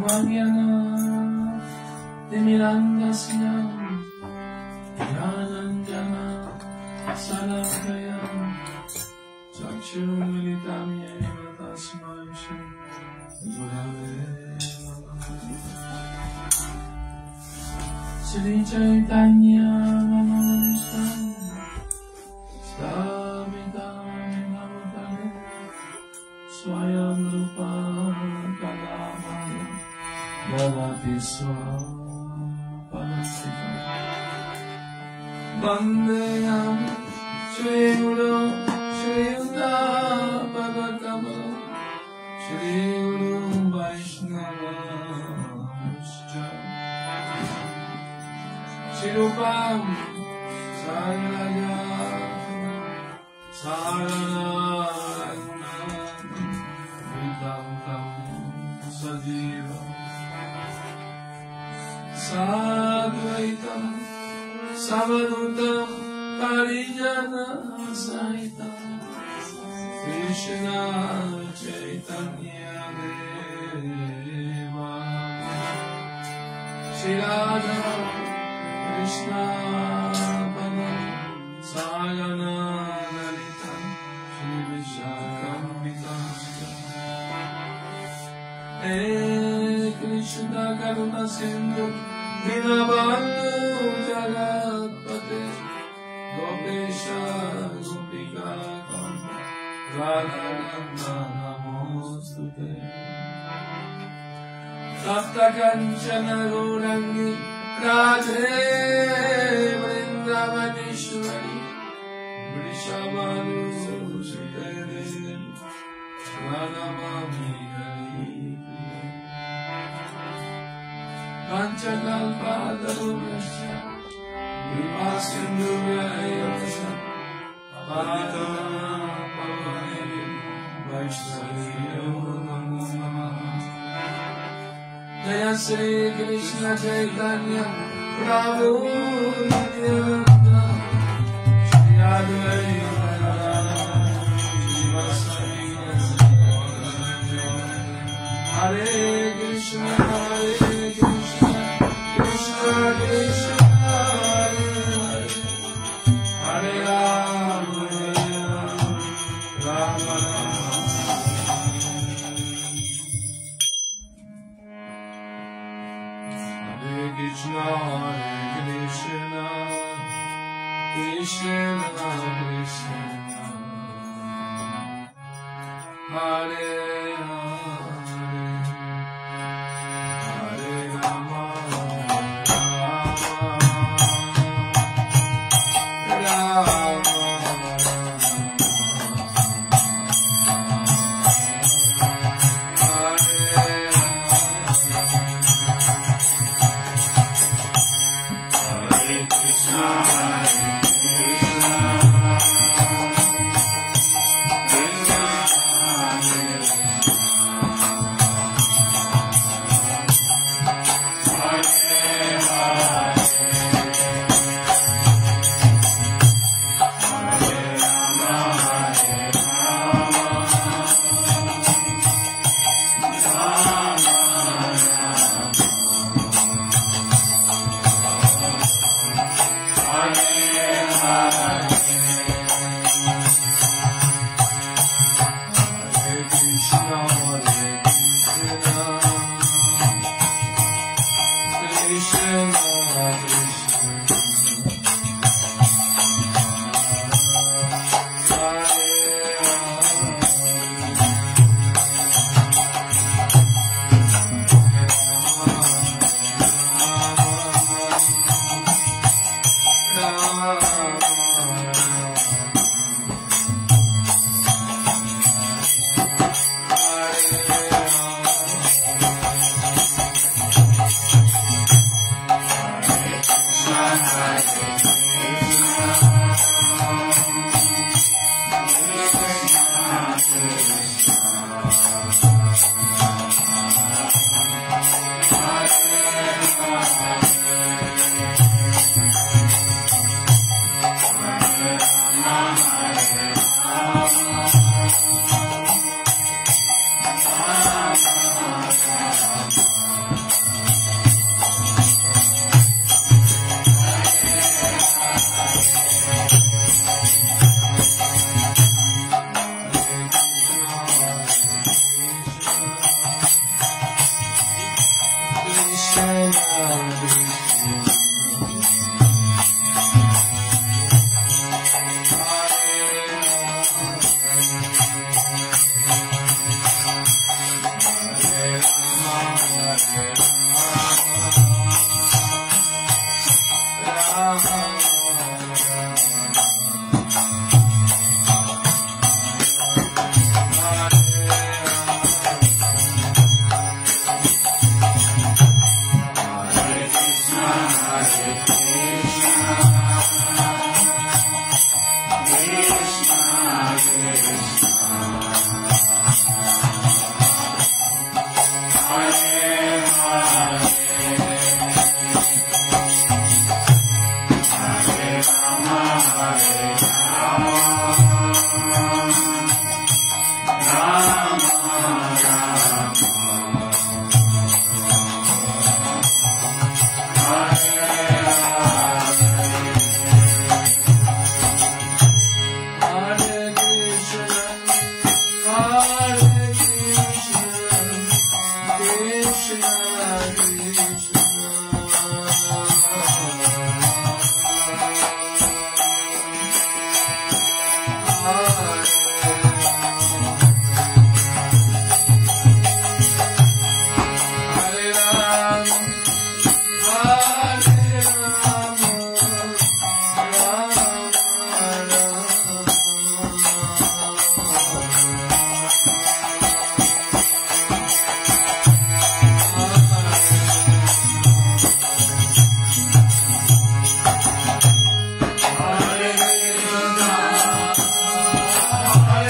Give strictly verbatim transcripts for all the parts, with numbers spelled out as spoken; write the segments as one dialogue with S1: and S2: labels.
S1: Vagyana Timirandasya Jnananjana Salakaya Chakshurmilitam Yena Tasmai Shri Gurave Sri Chaitanya Manustam Stavitam Navatale Swayam Rupa Kadamaya Bhavati Swapadasika Vandeyam Shri Guru Shri Uddhapada Shri Guru Vaishnava Shirupam Saraya Sarana Vidantam Sajiva Sadvaitam Savadutam Parijana Saitam Krishna Chaitanya Deva Shri Radha Krishna Bhava Sayana Lalita Shri Vishakambika Hey Krishna Karuna Sindhu Dinabandhu Jagatpate Gopesha Gopika Kanda Radha Kanda Namostute Sapta Kanchana Gaurangi Radhe Vrindavaneshwari Vrishabhanu Sutede Radhamami Hari Panchakalpatarubhyasya Vipasindhuvyaevasya Paditana Pavane Vaishnaviyo Namo Namaha Jaya Sri Krishna Chaitanya Prabhu Nityananda Shri Advaita Srivasadi Hare Krishna Hare Krishna Krishna Krishna Hare Hare Hare Rama Hare Rama Rama Krishna, Hare Krishna, Krishna Krishna, Hare Hare, Hare Rama, Rama Rama. Krishna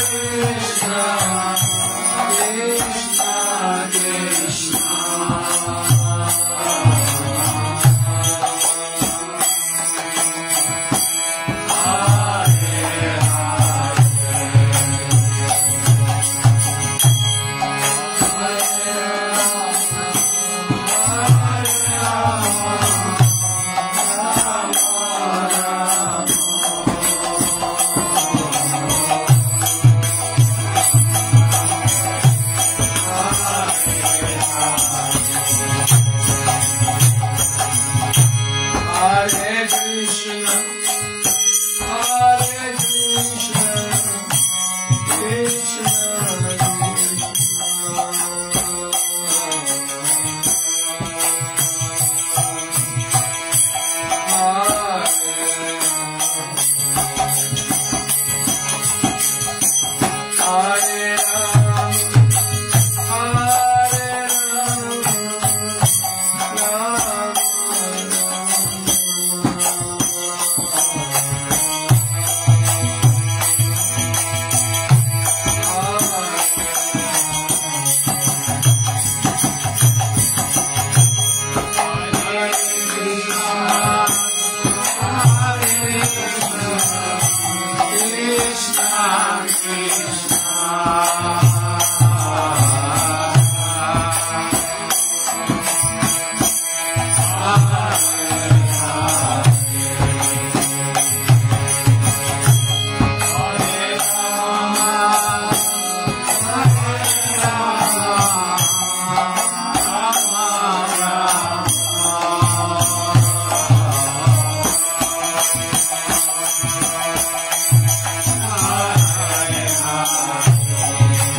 S1: Hare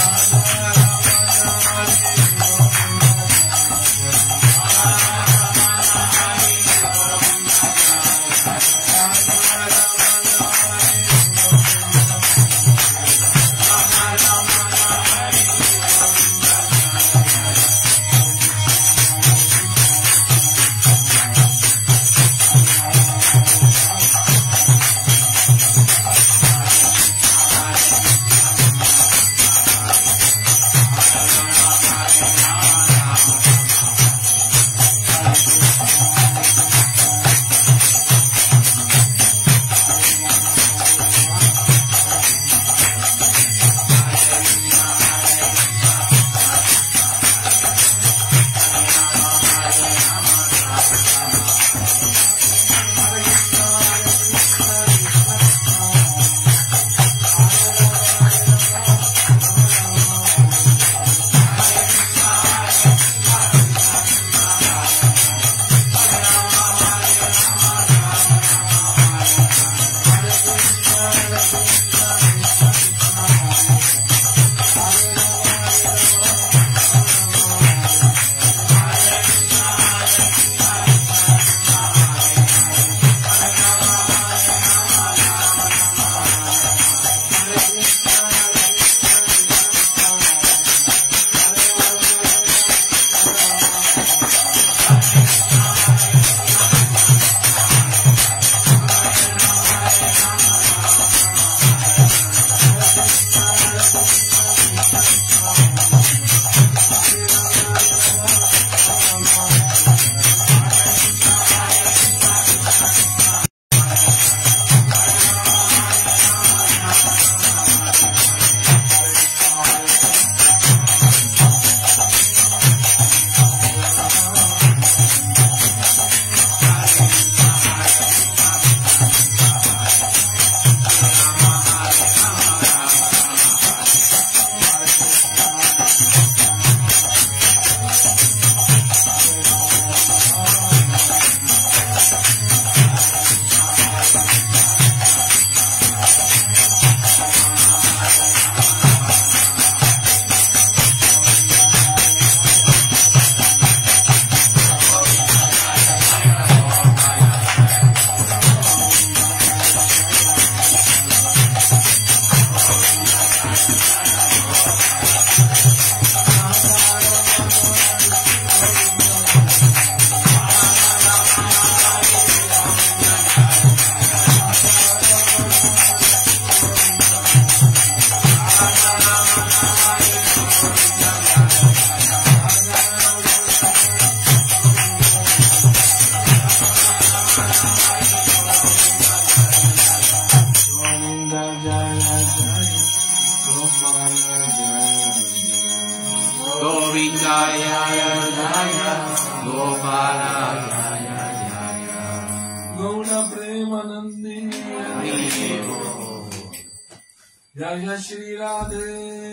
S1: Jaya Shri Radhe,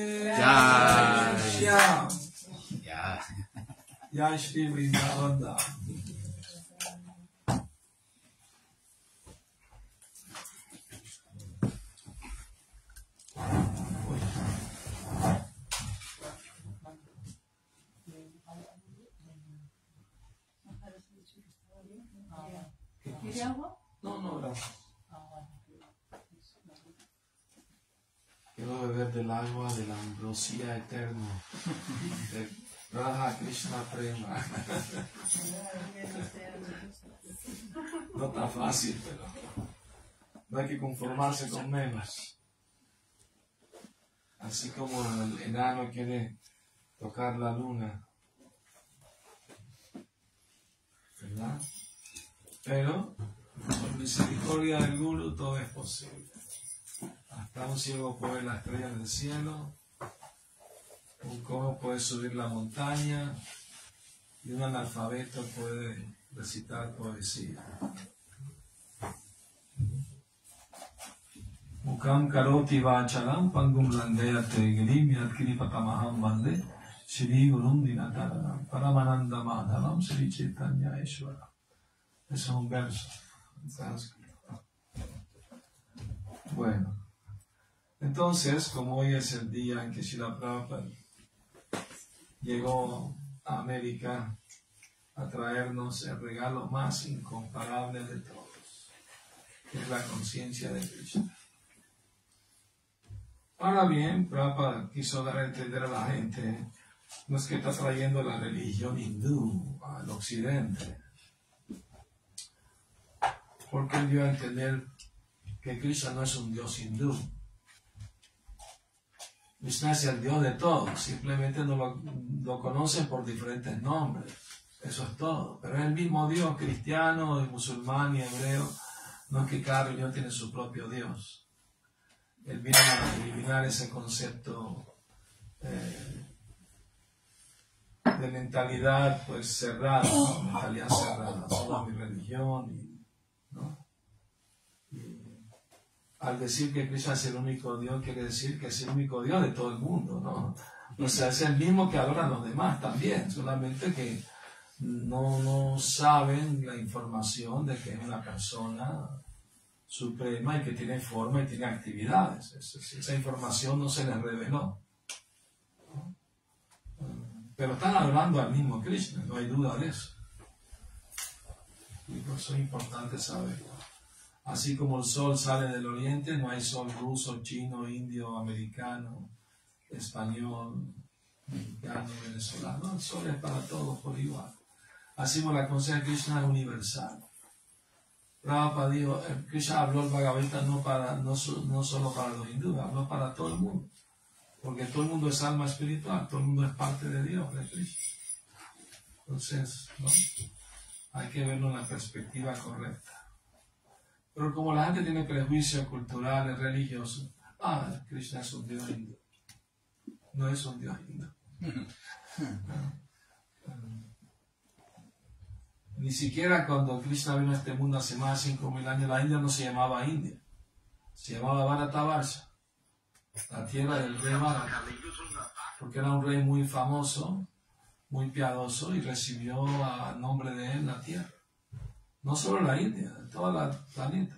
S2: Jai
S1: Shyam,
S2: Ya.
S1: Jai Shri Vrindavan Dham.
S3: ¿Quiere agua?
S1: No, no, gracias. Quiero beber del agua de la ambrosía eterna de Radha Krishna Prema. No está fácil, pero no hay que conformarse con menos. Así como el enano quiere tocar la luna, ¿verdad? Pero por misericordia del Guru todo es posible. Hasta un ciego puede ver las estrellas del cielo, un cojo puede subir la montaña y un analfabeto puede recitar poesía. Mukam karoti vachalam pangum landeyate girim yadkiripatamaham vande Shri Gurum Dinataranam Paramananda Madhavam Shri Chaitanya Eshwara. Ese es un verso en sánscrito. Bueno, Entonces, como hoy es el día en que Srila Prabhupada llegó a América a traernos el regalo más incomparable de todos, que es la conciencia de Krishna. Ahora bien, Prabhupada quiso dar a entender a la gente, no es que está trayendo la religión hindú al occidente, porque él dio a entender que Krishna no es un dios hindú. Krishna es el Dios de todos, simplemente no lo, lo conocen por diferentes nombres, eso es todo. Pero es el mismo Dios, cristiano, y musulmán y hebreo, no es que cada religión tiene su propio Dios. Él vino a eliminar ese concepto eh, de mentalidad pues cerrada, ¿no? Mentalidad cerrada, solo mi religión, y, ¿no? Y, al decir que Krishna es el único Dios, quiere decir que es el único Dios de todo el mundo, ¿no? O sea, es el mismo que adoran los demás también, solamente que no, no saben la información de que es una persona suprema y que tiene forma y tiene actividades. Esa, esa información no se les reveló, ¿no? Pero están adorando al mismo Krishna, no hay duda de eso. Y por eso es importante saberlo. Así como el sol sale del oriente, no hay sol ruso, chino, indio, americano, español, mexicano, venezolano. El sol es para todos por igual. Así como la conciencia de Krishna es universal. Prabhupada dijo, Krishna habló el Bhagavad Gita no, para, no, no solo para los hindúes, habló para todo el mundo. Porque todo el mundo es alma espiritual, todo el mundo es parte de Dios, de Krishna. Entonces, ¿no? Hay que verlo en la perspectiva correcta. Pero como la gente tiene prejuicios culturales, religiosos, ah, Krishna es un Dios hindú. No es un Dios hindú. Ni siquiera cuando Krishna vino a este mundo hace más de cinco mil años, la India no se llamaba India. Se llamaba Bharatavarsha, la tierra del rey Bharata. Porque era un rey muy famoso, muy piadoso, y recibió a nombre de él la tierra. No solo la India, toda la planeta.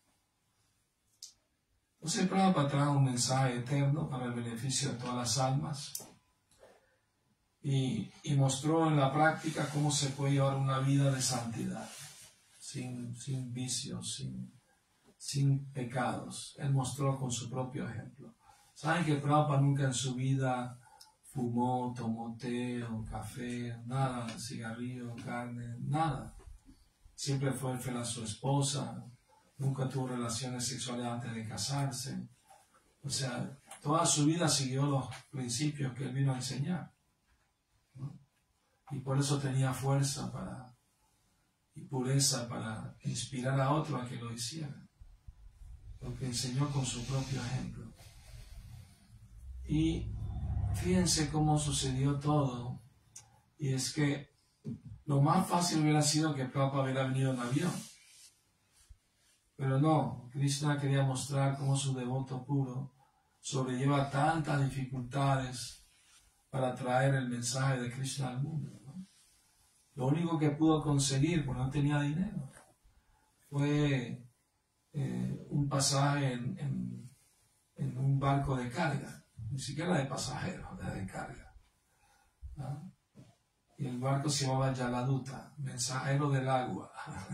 S1: Entonces Prabhupada trae un mensaje eterno para el beneficio de todas las almas y, y mostró en la práctica cómo se puede llevar una vida de santidad, sin, sin vicios, sin, sin pecados. Él mostró con su propio ejemplo. ¿Saben que Prabhupada nunca en su vida fumó, tomó té o café, nada, cigarrillo, carne, nada? Siempre fue fiel a su esposa, nunca tuvo relaciones sexuales antes de casarse. O sea, toda su vida siguió los principios que él vino a enseñar, ¿no? Y por eso tenía fuerza para, y pureza para inspirar a otros a que lo hicieran. Porque enseñó con su propio ejemplo. Y fíjense cómo sucedió todo. Y es que lo más fácil hubiera sido que Prabhupada hubiera venido en avión. Pero no, Krishna quería mostrar cómo su devoto puro sobrelleva tantas dificultades para traer el mensaje de Krishna al mundo, ¿no? Lo único que pudo conseguir, porque no tenía dinero, fue eh, un pasaje en, en, en un barco de carga, ni siquiera de pasajeros, de, de carga, ¿no? Y el barco se llamaba Yaladuta, mensajero del agua.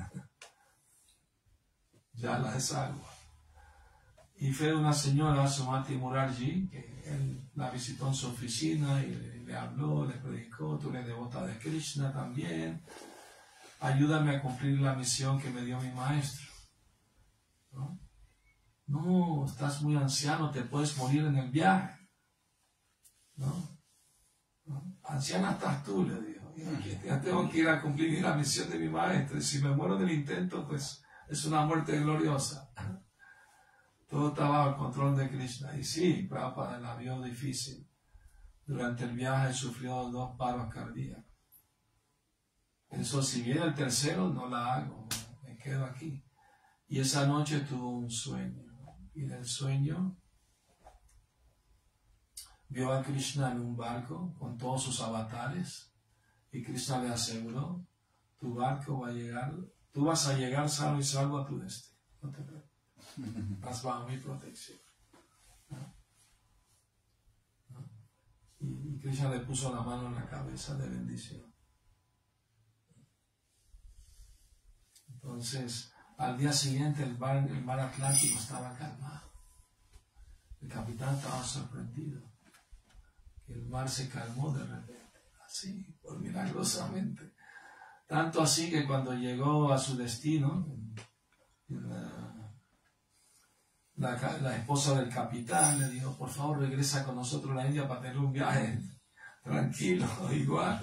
S1: Yala es agua. Y fue una señora, Sumati Murarji, que él la visitó en su oficina y le, le habló, le predicó, tú eres devota de Krishna también, ayúdame a cumplir la misión que me dio mi maestro. ¿No? No, estás muy anciano, te puedes morir en el viaje. ¿No? ¿No? Anciana estás tú, le dijo. Ya tengo que ir a cumplir la misión de mi maestro. Y si me muero en el intento, pues es una muerte gloriosa. Todo estaba bajo el control de Krishna. Y sí, Prabhupada la vio difícil. Durante el viaje sufrió dos paros cardíacos. Pensó, si viene el tercero, no la hago, me quedo aquí. Y esa noche tuvo un sueño. Y en el sueño vio a Krishna en un barco con todos sus avatares. Y Krishna le aseguró, tu barco va a llegar, tú vas a llegar sano y salvo a tu destino. No te preocupes. Vas bajo mi protección. ¿no? ¿no? Y, y Krishna le puso la mano en la cabeza de bendición. Entonces, al día siguiente el mar, el mar Atlántico estaba calmado. El capitán estaba sorprendido. Que el mar se calmó de repente, así, por milagrosamente. Tanto así que cuando llegó a su destino, la, la, la esposa del capitán le dijo, por favor regresa con nosotros a la India para tener un viaje tranquilo, igual.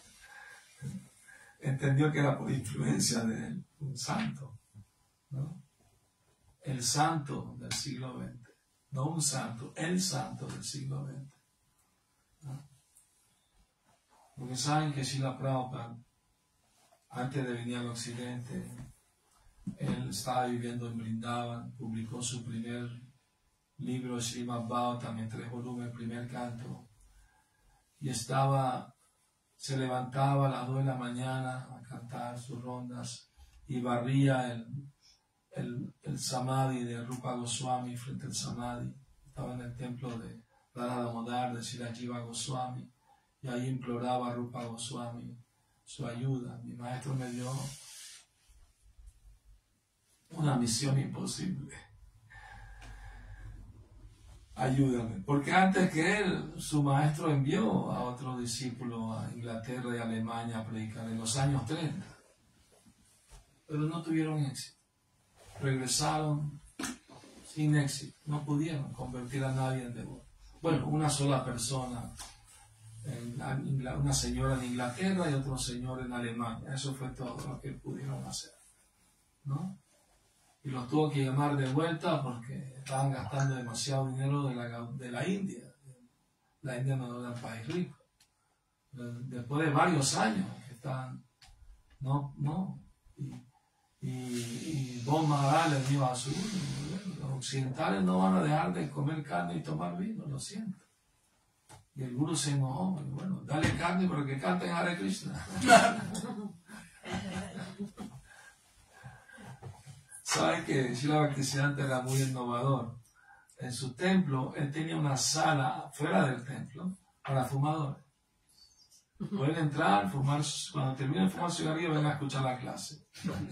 S1: Entendió que era por influencia de un santo, ¿no? El santo del siglo veinte, no un santo, el santo del siglo veinte, ¿no? Porque saben que Srila Prabhupada, antes de venir al occidente, él estaba viviendo en Vrindavan, publicó su primer libro, Srimad Bhagavatam, en tres volúmenes, primer canto, y estaba, se levantaba a las dos de la mañana a cantar sus rondas y barría el, el, el samadhi de Rupa Goswami frente al samadhi. Estaba en el templo de Radha Damodar, de Srila Jiva Goswami, y ahí imploraba a Rupa Goswami su ayuda. Mi maestro me dio una misión imposible. Ayúdame. Porque antes que él, su maestro envió a otro discípulo a Inglaterra y Alemania a predicar en los años treinta. Pero no tuvieron éxito. Regresaron sin éxito. No pudieron convertir a nadie en devoto. Bueno, una sola persona. Una señora en Inglaterra y otro señor en Alemania. Eso fue todo lo que pudieron hacer, ¿no? Y los tuvo que llamar de vuelta porque estaban gastando demasiado dinero de la, de la India. La India no era un país rico. Después de varios años que estaban, no, no. Y, y, y Bon Maharaj les dijo a su los occidentales no van a dejar de comer carne y tomar vino, lo siento. Y el gurú se enojó, y bueno, dale carne pero que canten Hare Krishna. Saben que Srila Bhaktisiddhanta era muy innovador. En su templo, él tenía una sala fuera del templo para fumadores. Pueden entrar, fumar, cuando terminen de fumar cigarrillo, vengan a escuchar la clase.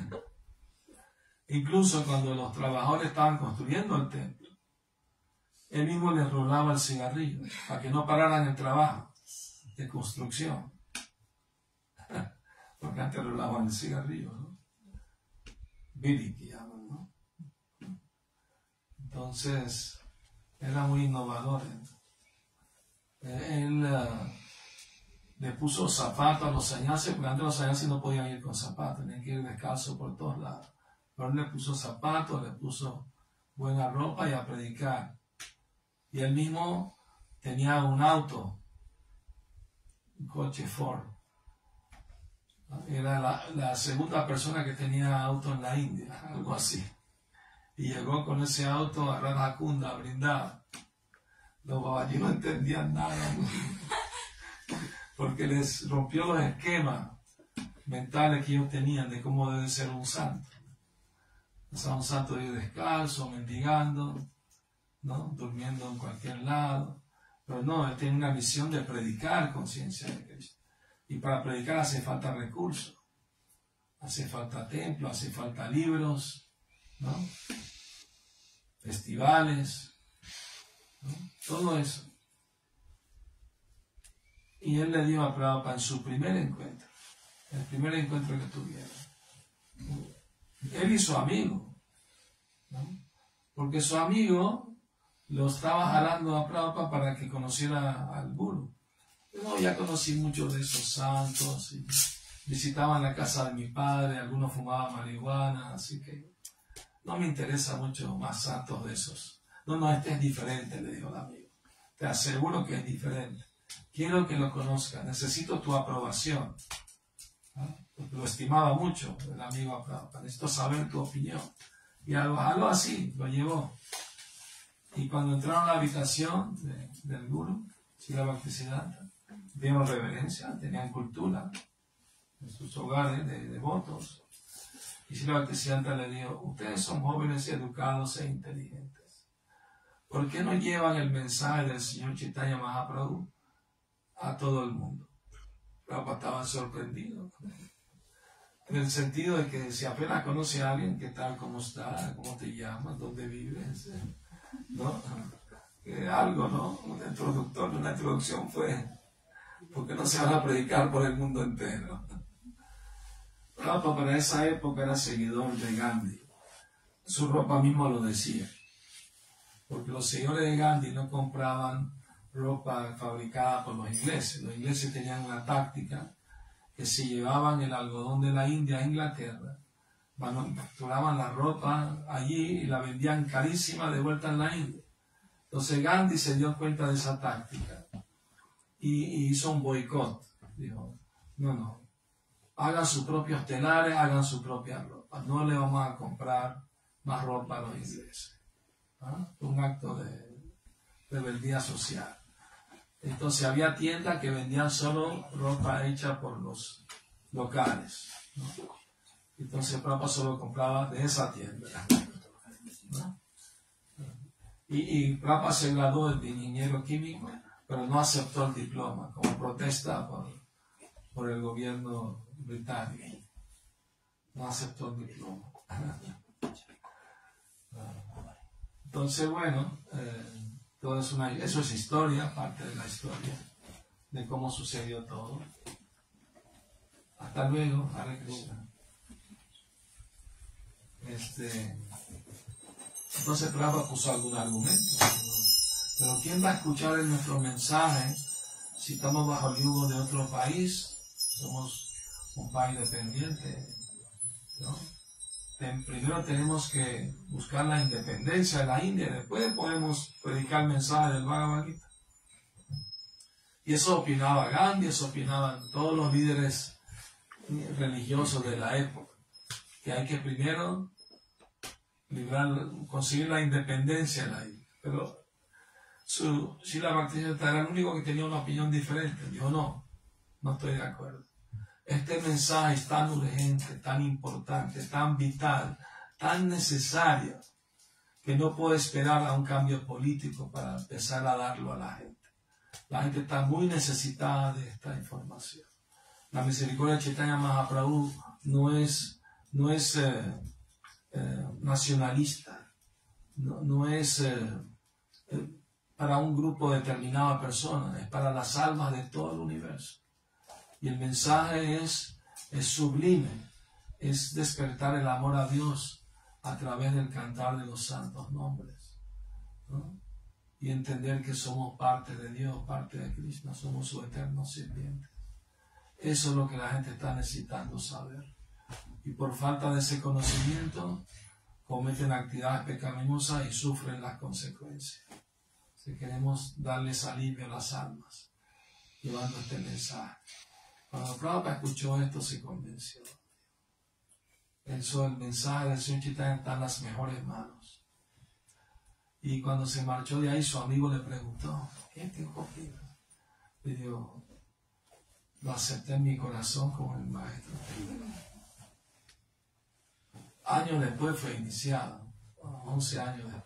S1: Incluso cuando los trabajadores estaban construyendo el templo, él mismo les rolaba el cigarrillo para que no pararan el trabajo de construcción. Porque antes rolaban el cigarrillo, ¿no? Bidi, que llaman, ¿no? Entonces, era muy innovador. Él uh, le puso zapatos a los sanyasis, porque antes los sanyasis no podían ir con zapatos, tenían que ir descalzos por todos lados. Pero él le puso zapatos, le puso buena ropa y a predicar. Y él mismo tenía un auto, un coche Ford. Era la, la segunda persona que tenía auto en la India, algo así. Y llegó con ese auto a Radhakunda, a brindar. Los babaji no entendían nada, porque les rompió los esquemas mentales que ellos tenían de cómo debe ser un santo. O sea, un santo de ir descalzo, mendigando, ¿no? Durmiendo en cualquier lado. Pero no, él tiene una misión de predicar conciencia de Cristo. Y para predicar hace falta recursos, hace falta templo, hace falta libros, ¿no? Festivales, ¿no? Todo eso. Y él le dio a Prabhupada en su primer encuentro, el primer encuentro que tuvieron. Él y su amigo, ¿no? Porque su amigo lo estaba jalando a Prabhupada para que conociera al gurú. No, ya conocí muchos de esos santos y visitaban la casa de mi padre, algunos fumaban marihuana, así que no me interesa mucho más santos de esos. No, no, este es diferente, le dijo el amigo. Te aseguro que es diferente. Quiero que lo conozcas, necesito tu aprobación. ¿Ah? Porque lo estimaba mucho el amigo Prabhupada. Necesito saber tu opinión. Y algo, algo así lo llevó. Y cuando entraron a la habitación de, del gurú, Srila Bhaktisiddhanta, dieron reverencia, tenían cultura en sus hogares de devotos. Y Srila Bhaktisiddhanta le dijo, ustedes son jóvenes educados e inteligentes, ¿por qué no llevan el mensaje del Señor Chaitanya Mahaprabhu a todo el mundo? Prabhupada estaba sorprendido. En el sentido de que si apenas conoce a alguien, ¿qué tal? ¿Cómo está? ¿Cómo te llamas? ¿Dónde vives? ¿No? Eh, algo, ¿no? Un introductor, una introducción fue, ¿por qué no se van a predicar por el mundo entero? Prabhupada para esa época era seguidor de Gandhi. Su ropa mismo lo decía. Porque los seguidores de Gandhi no compraban ropa fabricada por los ingleses. Los ingleses tenían una táctica que si llevaban el algodón de la India a Inglaterra, manufacturaban la ropa allí y la vendían carísima de vuelta en la India. Entonces Gandhi se dio cuenta de esa táctica y, y hizo un boicot. Dijo, no, no, hagan sus propios telares, hagan su propia ropa. No le vamos a comprar más ropa a los ingleses. ¿Ah? Un acto de rebeldía social. Entonces había tiendas que vendían solo ropa hecha por los locales, ¿no? Entonces Prabhupada solo compraba de esa tienda, ¿no? Y, y Prabhupada se graduó de ingeniero químico, pero no aceptó el diploma como protesta por, por el gobierno británico. No aceptó el diploma. Entonces, bueno, eh, todo es una, eso es historia, parte de la historia, de cómo sucedió todo. Hasta luego, Hare Krishna. Este, entonces Prabhupada puso algún argumento. Pero ¿quién va a escuchar en nuestro mensaje si estamos bajo el yugo de otro país? Somos un país dependiente, ¿no? Primero tenemos que buscar la independencia de la India, después podemos predicar el mensaje del Bhagavad Gita. Y eso opinaba Gandhi, eso opinaban todos los líderes religiosos de la época, que hay que primero librar, conseguir la independencia de la India. Pero su, Srila Bhaktisiddhanta era el único que tenía una opinión diferente. Dijo, no, no estoy de acuerdo. Este mensaje es tan urgente, tan importante, tan vital, tan necesario, que no puedo esperar a un cambio político para empezar a darlo a la gente. La gente está muy necesitada de esta información. La misericordia de Chaitanya Mahaprabhu no es, no es eh, eh, nacionalista, no, no es eh, eh, para un grupo determinado de personas, es para las almas de todo el universo. Y el mensaje es, es sublime, es despertar el amor a Dios a través del cantar de los santos nombres, ¿no? Y entender que somos parte de Dios, parte de Krishna, somos su eterno sirviente. Eso es lo que la gente está necesitando saber. Y por falta de ese conocimiento, cometen actividades pecaminosas y sufren las consecuencias. Si queremos darles alivio a las almas, llevando este mensaje. Cuando Prabhupada escuchó esto, se convenció. Pensó, el mensaje del Señor Chaitanya está en las mejores manos. Y cuando se marchó de ahí, su amigo le preguntó, ¿qué te opinas? Le dijo, lo acepté en mi corazón como el maestro. Años después fue iniciado, once años después.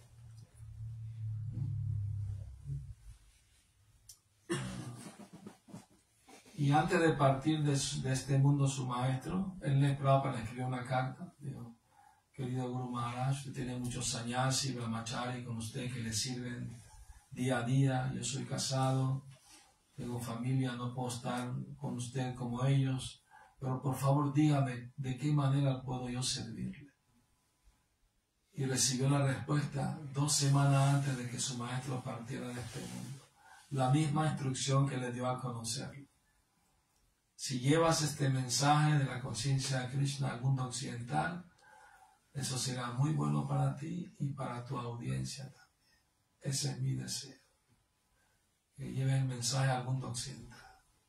S1: Y antes de partir de, de este mundo su maestro, él le Prabhupada le escribió una carta. Dijo, querido Guru Maharaj, usted tiene muchos sanyasi, brahmachari con usted que le sirven día a día. Yo soy casado, tengo familia, no puedo estar con usted como ellos. Pero por favor dígame de qué manera puedo yo servirle. Y recibió la respuesta dos semanas antes de que su maestro partiera de este mundo. La misma instrucción que le dio a conocerlo. Si llevas este mensaje de la conciencia de Krishna al mundo occidental, eso será muy bueno para ti y para tu audiencia también. Ese es mi deseo. Que lleves el mensaje al mundo occidental.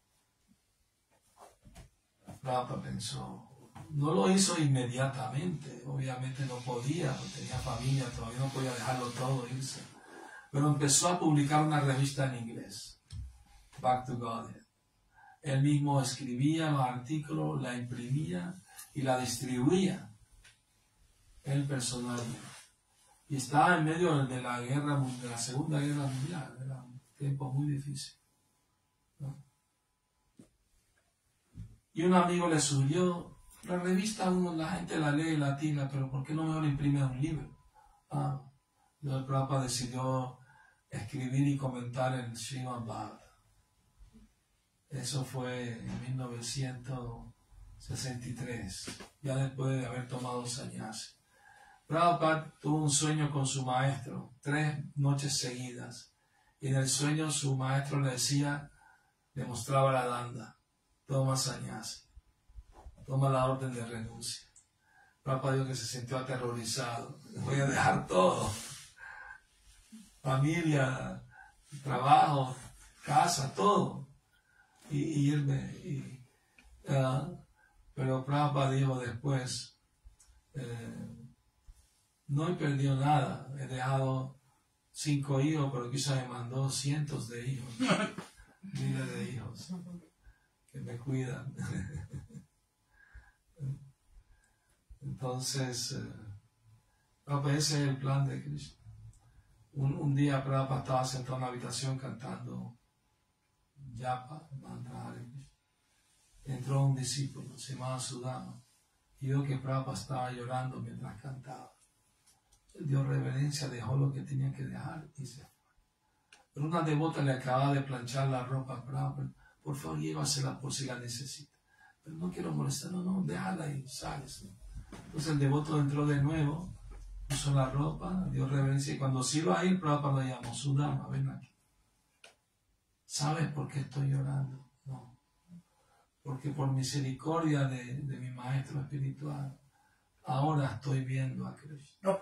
S1: Prabhupada pensó, no lo hizo inmediatamente, obviamente no podía, no tenía familia, todavía no podía dejarlo todo irse. Pero empezó a publicar una revista en inglés, Back to Godhead. Él mismo escribía los artículos, la imprimía y la distribuía. Él personalmente. Y estaba en medio de la guerra, de la Segunda Guerra Mundial. Era un tiempo muy difícil, ¿no? Y un amigo le sugirió, la revista uno, la gente la lee y la tira, pero ¿por qué no mejor imprime un libro? Ah, y el Prabhupada decidió escribir y comentar el Srimad Bhagavatam. Eso fue en mil novecientos sesenta y tres, ya después de haber tomado sannyasi. Prabhupada tuvo un sueño con su maestro, tres noches seguidas, y en el sueño su maestro le decía, le mostraba la danda, toma sannyasi, toma la orden de renuncia. Prabhupada dijo que se sintió aterrorizado, voy a dejar todo, familia, trabajo, casa, todo, y, y irme. Y, uh, pero Prabhupada dijo después, eh, no he perdido nada, he dejado cinco hijos, pero quizás me mandó cientos de hijos, miles de hijos que me cuidan. Entonces, eh, Prabhupada, ese es el plan de Krishna. Un, un día Prabhupada estaba sentado en la habitación cantando Japa, mantra Hare Krishna. Entró un discípulo, se llamaba Sudama, y vio que Prabhupada estaba llorando mientras cantaba. Él dio reverencia, dejó lo que tenía que dejar y se fue. Pero una devota le acababa de planchar la ropa a Prabhupada. Por favor, llévasela por si la necesita. Pero no quiero molestar, no, no, déjala y sales, ¿no? Entonces el devoto entró de nuevo, puso la ropa, dio reverencia, y cuando se iba a ir, Prabhupada lo llamó, Sudama, ven aquí. ¿Sabes por qué estoy llorando? No. Porque por misericordia de, de mi maestro espiritual, ahora estoy viendo a Krishna. No.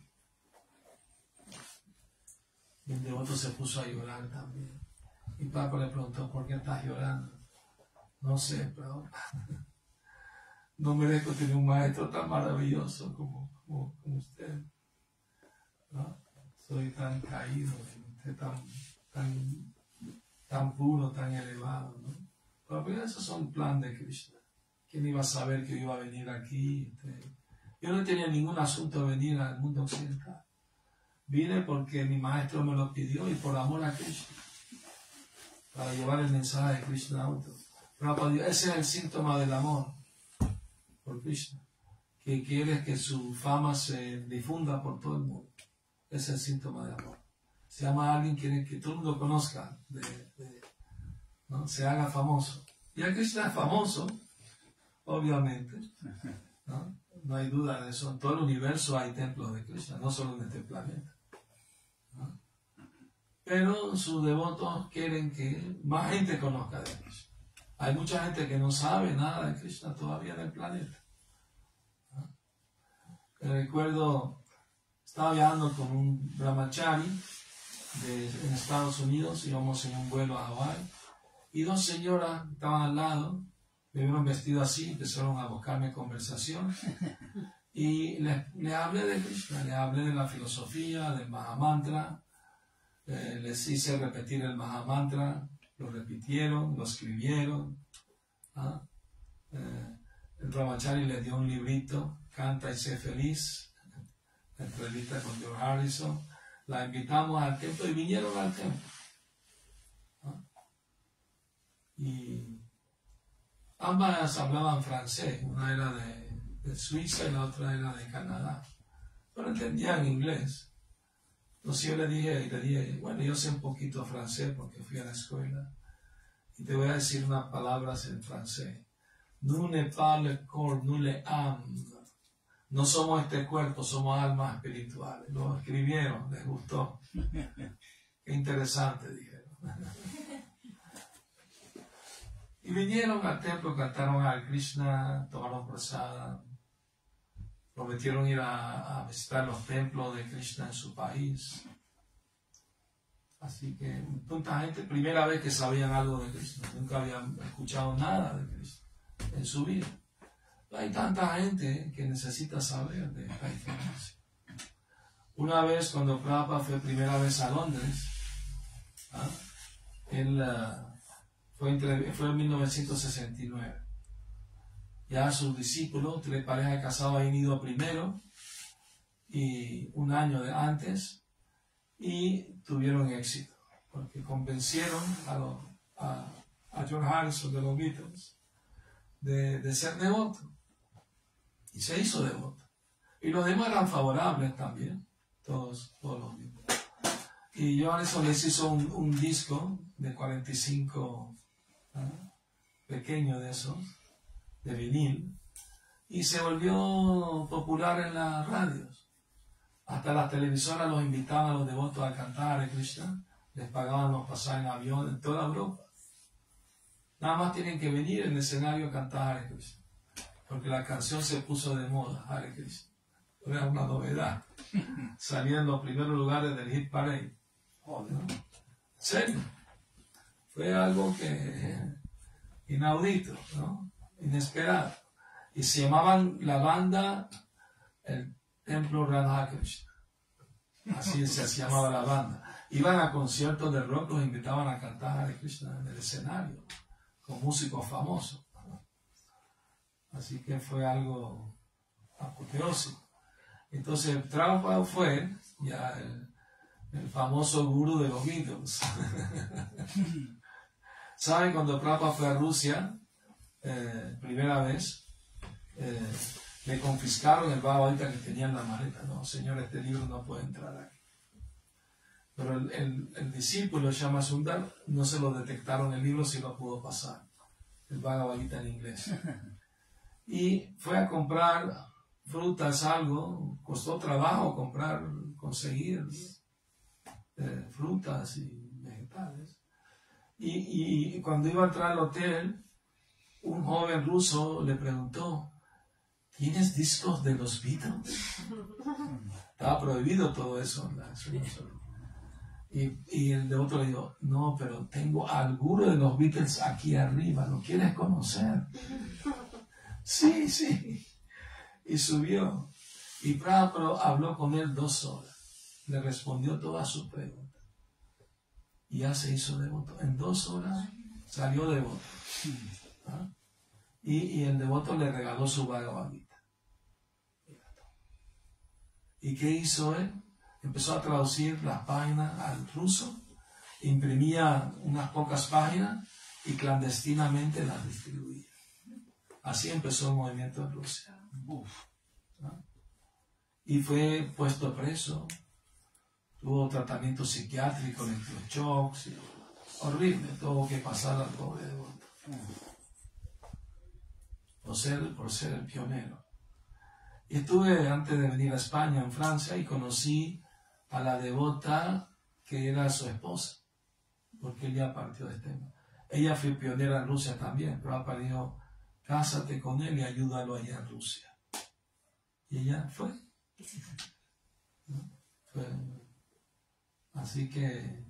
S1: Y el devoto se puso a llorar también. Y Prabhupada le preguntó, ¿por qué estás llorando? No sé, Prabhupada. No merezco tener un maestro tan maravilloso como, como, como usted, ¿no? Soy tan caído, usted tan, tan, tan puro, tan elevado, ¿no? Pero esos son planes de Krishna. ¿Quién iba a saber que yo iba a venir aquí? Yo no tenía ningún asunto de venir al mundo occidental. Vine porque mi maestro me lo pidió y por amor a Krishna, para llevar el mensaje de Krishna a otros. Ese es el síntoma del amor por Krishna, que quiere que su fama se difunda por todo el mundo. Ese es el síntoma del amor. Se llama a alguien que quiere que todo el mundo conozca, de, de, ¿no? Se haga famoso. Y a Krishna es famoso, obviamente, ¿no? No hay duda de eso. En todo el universo hay templos de Krishna, no solo en este planeta, ¿no? Pero sus devotos quieren que más gente conozca de Krishna. Hay mucha gente que no sabe nada de Krishna todavía en el planeta. ¿No? Recuerdo, estaba viajando con un brahmachari de, en Estados Unidos, íbamos en un vuelo a Hawái, y dos señoras estaban al lado, me vieron vestido así, empezaron a buscarme conversación, y les, les hablé de Krishna, les hablé de la filosofía, del Mahamantra, eh, les hice repetir el Mahamantra, lo repitieron, lo escribieron. ¿Ah? Eh, el brahmachari les dio un librito, Canta y sé feliz, la entrevista con George Harrison. La invitamos al templo y vinieron al templo. ¿Ah? Y ambas hablaban francés, una era de, de Suiza y la otra era de Canadá, pero entendían inglés. Entonces yo le dije, le dije, bueno, yo sé un poquito francés porque fui a la escuela, y te voy a decir unas palabras en francés. Nous ne pas le corps, nous le âme. No somos este cuerpo, somos almas espirituales. Lo escribieron, les gustó. Qué interesante, dijeron. Y vinieron al templo, cantaron a Krishna, tomaron prasada, prometieron ir a, a visitar los templos de Krishna en su país. Así que tanta gente, primera vez que sabían algo de Krishna, nunca habían escuchado nada de Krishna en su vida. Hay tanta gente que necesita saber de esta información. Una vez, cuando Prabhupada fue primera vez a Londres, ¿ah? él uh, fue, entre, fue en mil novecientos sesenta y nueve. Ya sus discípulos, tres parejas casadas, habían ido primero, y un año de antes y tuvieron éxito porque convencieron a, lo, a, a George Harrison de los Beatles de, de ser devoto y se hizo devoto y los demás eran favorables también, todos, todos los Beatles. Y George Harrison les hizo un, un disco de cuarenta y cinco ¿no? pequeño de esos de vinil y se volvió popular en las radios. Hasta las televisoras los invitaban a los devotos a cantar Hare Krishna, les pagaban los pasajes en avión en toda Europa. Nada más tienen que venir en el escenario a cantar Hare Krishna, porque la canción se puso de moda, Hare Krishna. Era una novedad. Salía en los primeros lugares del Hit Parade. ¿No? ¿En serio? Fue algo que inaudito, ¿no? Inesperado. Y se llamaban la banda el Templo Radha Krishna. Así se llamaba la banda. Iban a conciertos de rock, los invitaban a cantar Hare Krishna en el escenario, con músicos famosos. Así que fue algo apoteósico. Entonces Prabhupada fue ya el, el famoso gurú de los Beatles. ¿Saben? Cuando Prabhupada fue a Rusia, eh, primera vez, eh, le confiscaron el Bhagavad Gita que tenía en la maleta. No, señor, este libro no puede entrar aquí. Pero el, el, el discípulo Shama Sundar no se lo detectaron el libro, si lo pudo pasar. El Bhagavad Gita en inglés. Y fue a comprar frutas, algo, costó trabajo comprar, conseguir eh, frutas y vegetales. Y, y cuando iba a entrar al hotel, un joven ruso le preguntó, ¿tienes discos de los Beatles? Estaba prohibido todo eso en la y, y el de otro le dijo, no, pero tengo alguno de los Beatles aquí arriba, ¿lo quieres conocer? Sí, sí. Y subió. Y Prabhupada habló con él dos horas. Le respondió todas sus preguntas. Y ya se hizo devoto. En dos horas salió devoto. ¿Ah? Y, y el devoto le regaló su Bhagavad Gita. ¿Y qué hizo él? Empezó a traducir las páginas al ruso, imprimía unas pocas páginas y clandestinamente las distribuía. Así empezó el movimiento en Rusia. ¿No? Y fue puesto preso, tuvo tratamiento psiquiátrico, electroshocks, horrible, tuvo que pasar al pobre devoto. Por ser, por ser el pionero. Y estuve antes de venir a España, en Francia, y conocí a la devota que era su esposa, porque ella partió de este tema. Ella fue pionera en Rusia también, pero ha dijo, cásate con él y ayúdalo allá en Rusia. Y ella fue. ¿No? Fue. Así que,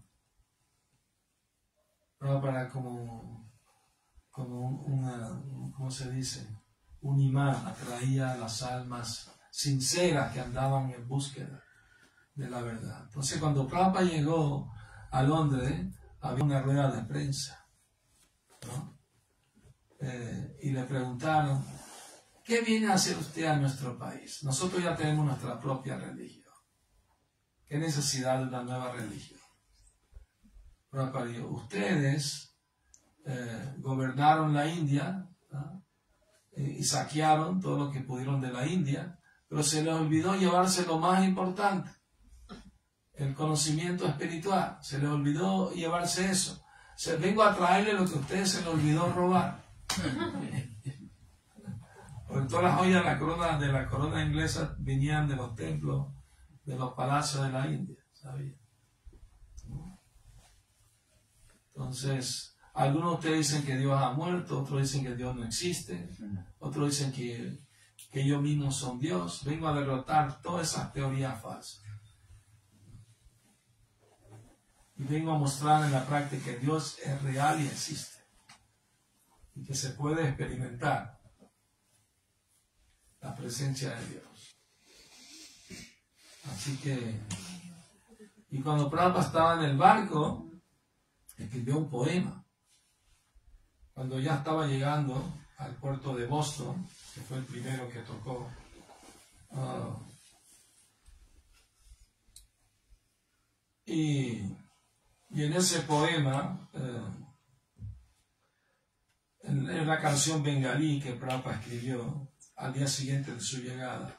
S1: para como, como una, ¿cómo se dice? Un imán atraía a las almas sinceras que andaban en búsqueda de la verdad. Entonces, cuando Prabhupada llegó a Londres, había una rueda de prensa, ¿no? Eh, y le preguntaron, ¿qué viene a hacer usted a nuestro país? Nosotros ya tenemos nuestra propia religión. ¿Qué necesidad de una nueva religión? Prabhupada dijo, ustedes eh, gobernaron la India, ¿no? y saquearon todo lo que pudieron de la India, pero se les olvidó llevarse lo más importante, el conocimiento espiritual. Se les olvidó llevarse eso. Se, vengo a traerle lo que a ustedes se les olvidó robar. Porque todas las joyas de la corona, de la corona inglesa venían de los templos, de los palacios de la India, ¿sabía? Entonces, algunos de ustedes dicen que Dios ha muerto, otros dicen que Dios no existe, otros dicen que, que ellos mismos son Dios. Vengo a derrotar todas esas teorías falsas. Y vengo a mostrar en la práctica que Dios es real y existe. Y que se puede experimentar la presencia de Dios. Así que, y cuando Prabhupada estaba en el barco, escribió un poema. Cuando ya estaba llegando al puerto de Boston, que fue el primero que tocó, uh, Y, y en ese poema, eh, en, en la canción bengalí que Prabhupada escribió al día siguiente de su llegada,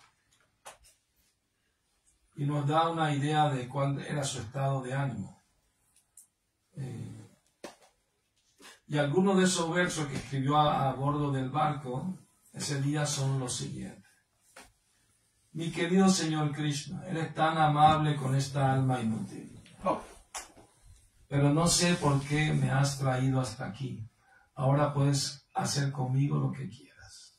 S1: y nos da una idea de cuál era su estado de ánimo. Eh, y algunos de esos versos que escribió a, a bordo del barco ese día son los siguientes. Mi querido Señor Krishna, eres tan amable con esta alma inútil. Oh. Pero no sé por qué me has traído hasta aquí. Ahora puedes hacer conmigo lo que quieras.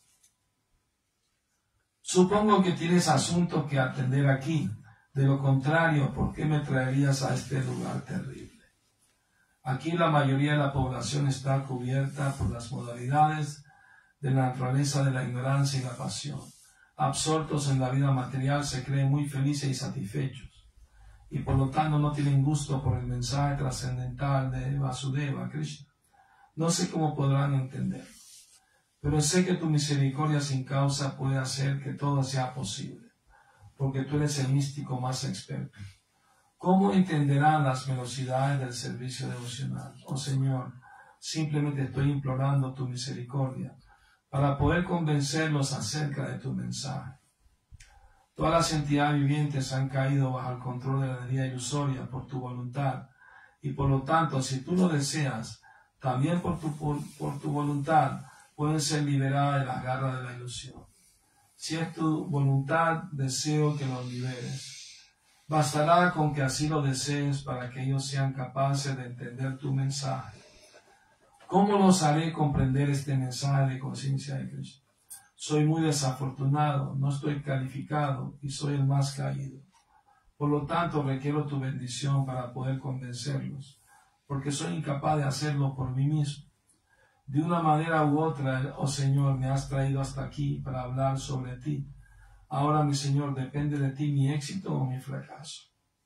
S1: Supongo que tienes asuntos que atender aquí. De lo contrario, ¿por qué me traerías a este lugar terrible? Aquí la mayoría de la población está cubierta por las modalidades de la naturaleza de la ignorancia y la pasión. Absortos en la vida material se creen muy felices y satisfechos, y por lo tanto no tienen gusto por el mensaje trascendental de Vasudeva, Krishna. No sé cómo podrán entenderlo, pero sé que tu misericordia sin causa puede hacer que todo sea posible, porque tú eres el místico más experto. ¿Cómo entenderán las velocidades del servicio devocional? Oh Señor, simplemente estoy implorando tu misericordia para poder convencerlos acerca de tu mensaje. Todas las entidades vivientes han caído bajo el control de la energía ilusoria por tu voluntad, y por lo tanto, si tú lo deseas, también por tu, por, por tu voluntad pueden ser liberadas de las garras de la ilusión. Si es tu voluntad, deseo que los liberes. Bastará con que así lo desees para que ellos sean capaces de entender tu mensaje. ¿Cómo los haré comprender este mensaje de conciencia de Krishna? Soy muy desafortunado, no estoy calificado y soy el más caído. Por lo tanto, requiero tu bendición para poder convencerlos, porque soy incapaz de hacerlo por mí mismo. De una manera u otra, oh Señor, me has traído hasta aquí para hablar sobre ti. Ahora, mi Señor, depende de ti mi éxito o mi fracaso.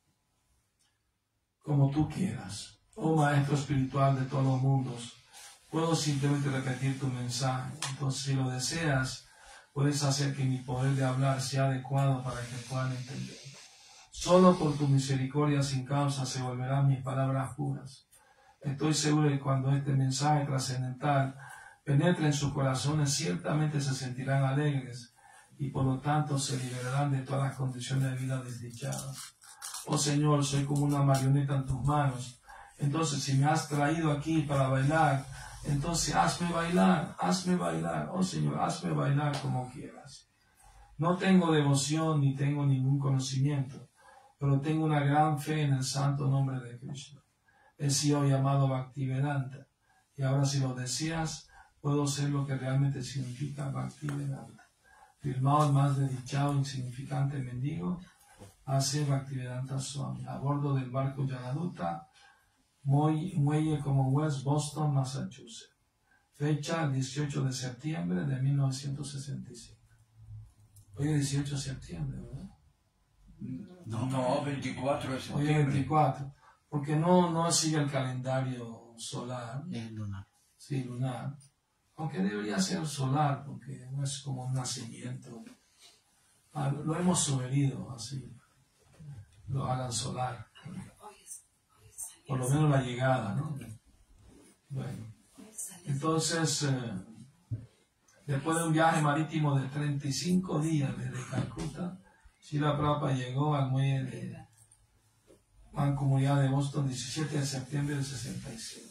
S1: Como tú quieras. Oh Maestro espiritual de todos los mundos, puedo simplemente repetir tu mensaje. Entonces, si lo deseas, puedes hacer que mi poder de hablar sea adecuado para que puedan entender. Solo por tu misericordia sin causa se volverán mis palabras puras. Estoy seguro de que cuando este mensaje trascendental penetre en sus corazones, ciertamente se sentirán alegres y por lo tanto se liberarán de todas las condiciones de vida desdichadas. Oh Señor, soy como una marioneta en tus manos. Entonces, si me has traído aquí para bailar, entonces hazme bailar, hazme bailar. Oh Señor, hazme bailar como quieras. No tengo devoción ni tengo ningún conocimiento, pero tengo una gran fe en el santo nombre de Krishna. He sido llamado Bhaktivedanta, y ahora si lo deseas, puedo ser lo que realmente significa Bhaktivedanta. Firmado el más desdichado e insignificante mendigo, hace Bhaktivedanta Swami, a bordo del barco Jagaduta, muelle como West Boston, Massachusetts. Fecha dieciocho de septiembre de mil novecientos sesenta y cinco. Hoy es dieciocho de septiembre, ¿verdad?
S4: No, no, veinticuatro de septiembre.
S1: Hoy es veinticuatro, porque no, no sigue el calendario solar.
S2: Es lunar.
S1: Sí, lunar. Aunque debería ser solar, porque no es como un nacimiento. Ah, lo hemos sugerido así, lo hagan solar. Por lo menos la llegada, ¿no? Bueno, entonces, eh, después de un viaje marítimo de treinta y cinco días desde Calcuta, Srila Prabhupada llegó al muelle de Mancomunidad de Boston diecisiete de septiembre del sesenta y cinco.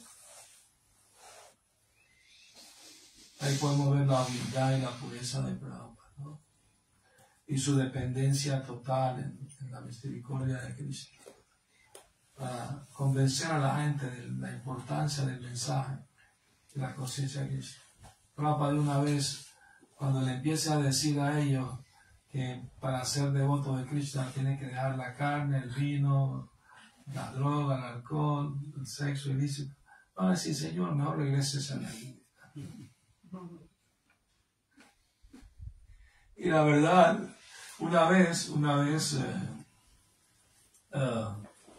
S1: Ahí podemos ver la humildad y la pureza de Prabhupada, ¿no? Y su dependencia total en, en la misericordia de Cristo, para convencer a la gente de la importancia del mensaje de la conciencia de Cristo. Prabhupada de una vez, cuando le empiece a decir a ellos que para ser devoto de Krishna tienen que dejar la carne, el vino, la droga, el alcohol, el sexo ilícito, van a decir, Señor, mejor regreses a la India. Y la verdad, una vez, una vez, eh, uh,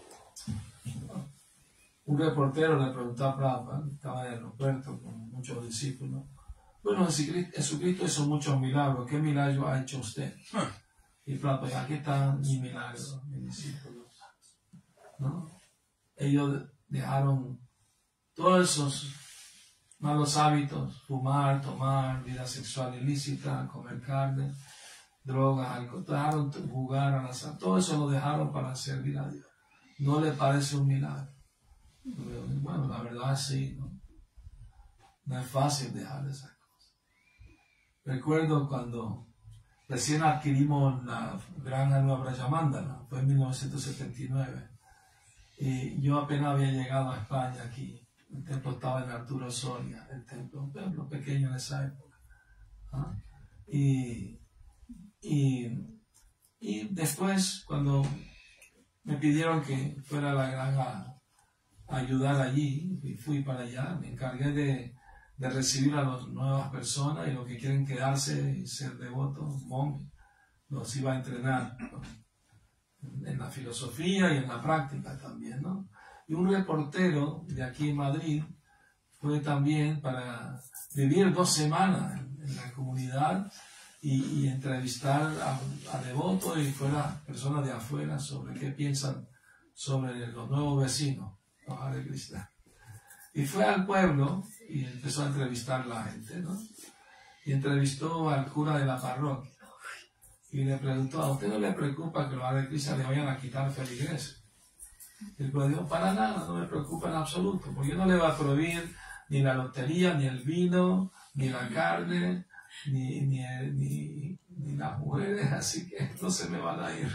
S1: un reportero le preguntó a Prabhupada, estaba en el aeropuerto con muchos discípulos, bueno, Jesucristo hizo muchos milagros, ¿qué milagro ha hecho usted? Y Prabhupada, aquí está mi milagro, mi discípulo. ¿no? Ellos dejaron todos esos malos hábitos, fumar, tomar, vida sexual ilícita, comer carne, drogas, alcohol, dejaron jugar al azar, todo eso lo dejaron para servir a Dios. ¿No le parece un milagro? Bueno, la verdad es sí, ¿no? No es fácil dejar esas cosas. Recuerdo cuando recién adquirimos la granja Nueva Brajamandala, fue en mil novecientos setenta y nueve, y yo apenas había llegado a España aquí. El templo estaba en Arturo Soria, el templo, un templo pequeño en esa época. ¿Ah? Y, y, y después, cuando me pidieron que fuera a la granja a ayudar allí, y fui para allá, me encargué de, de recibir a las nuevas personas y los que quieren quedarse y ser devotos, monjes, los iba a entrenar, ¿no? En la filosofía y en la práctica también, ¿no? Y un reportero de aquí en Madrid fue también para vivir dos semanas en, en la comunidad y, y entrevistar a, a devotos y fuera, personas de afuera sobre qué piensan sobre los nuevos vecinos, los Hare Krishna. Y fue al pueblo y empezó a entrevistar a la gente, ¿no? Y entrevistó al cura de la parroquia y le preguntó: ¿a usted no le preocupa que los Hare Krishna le vayan a quitar feligreses? Y el cura dijo: para nada, no me preocupa en absoluto, porque yo no le voy a prohibir ni la lotería, ni el vino, ni la carne, ni, ni, ni, ni las mujeres, así que no se me van a ir.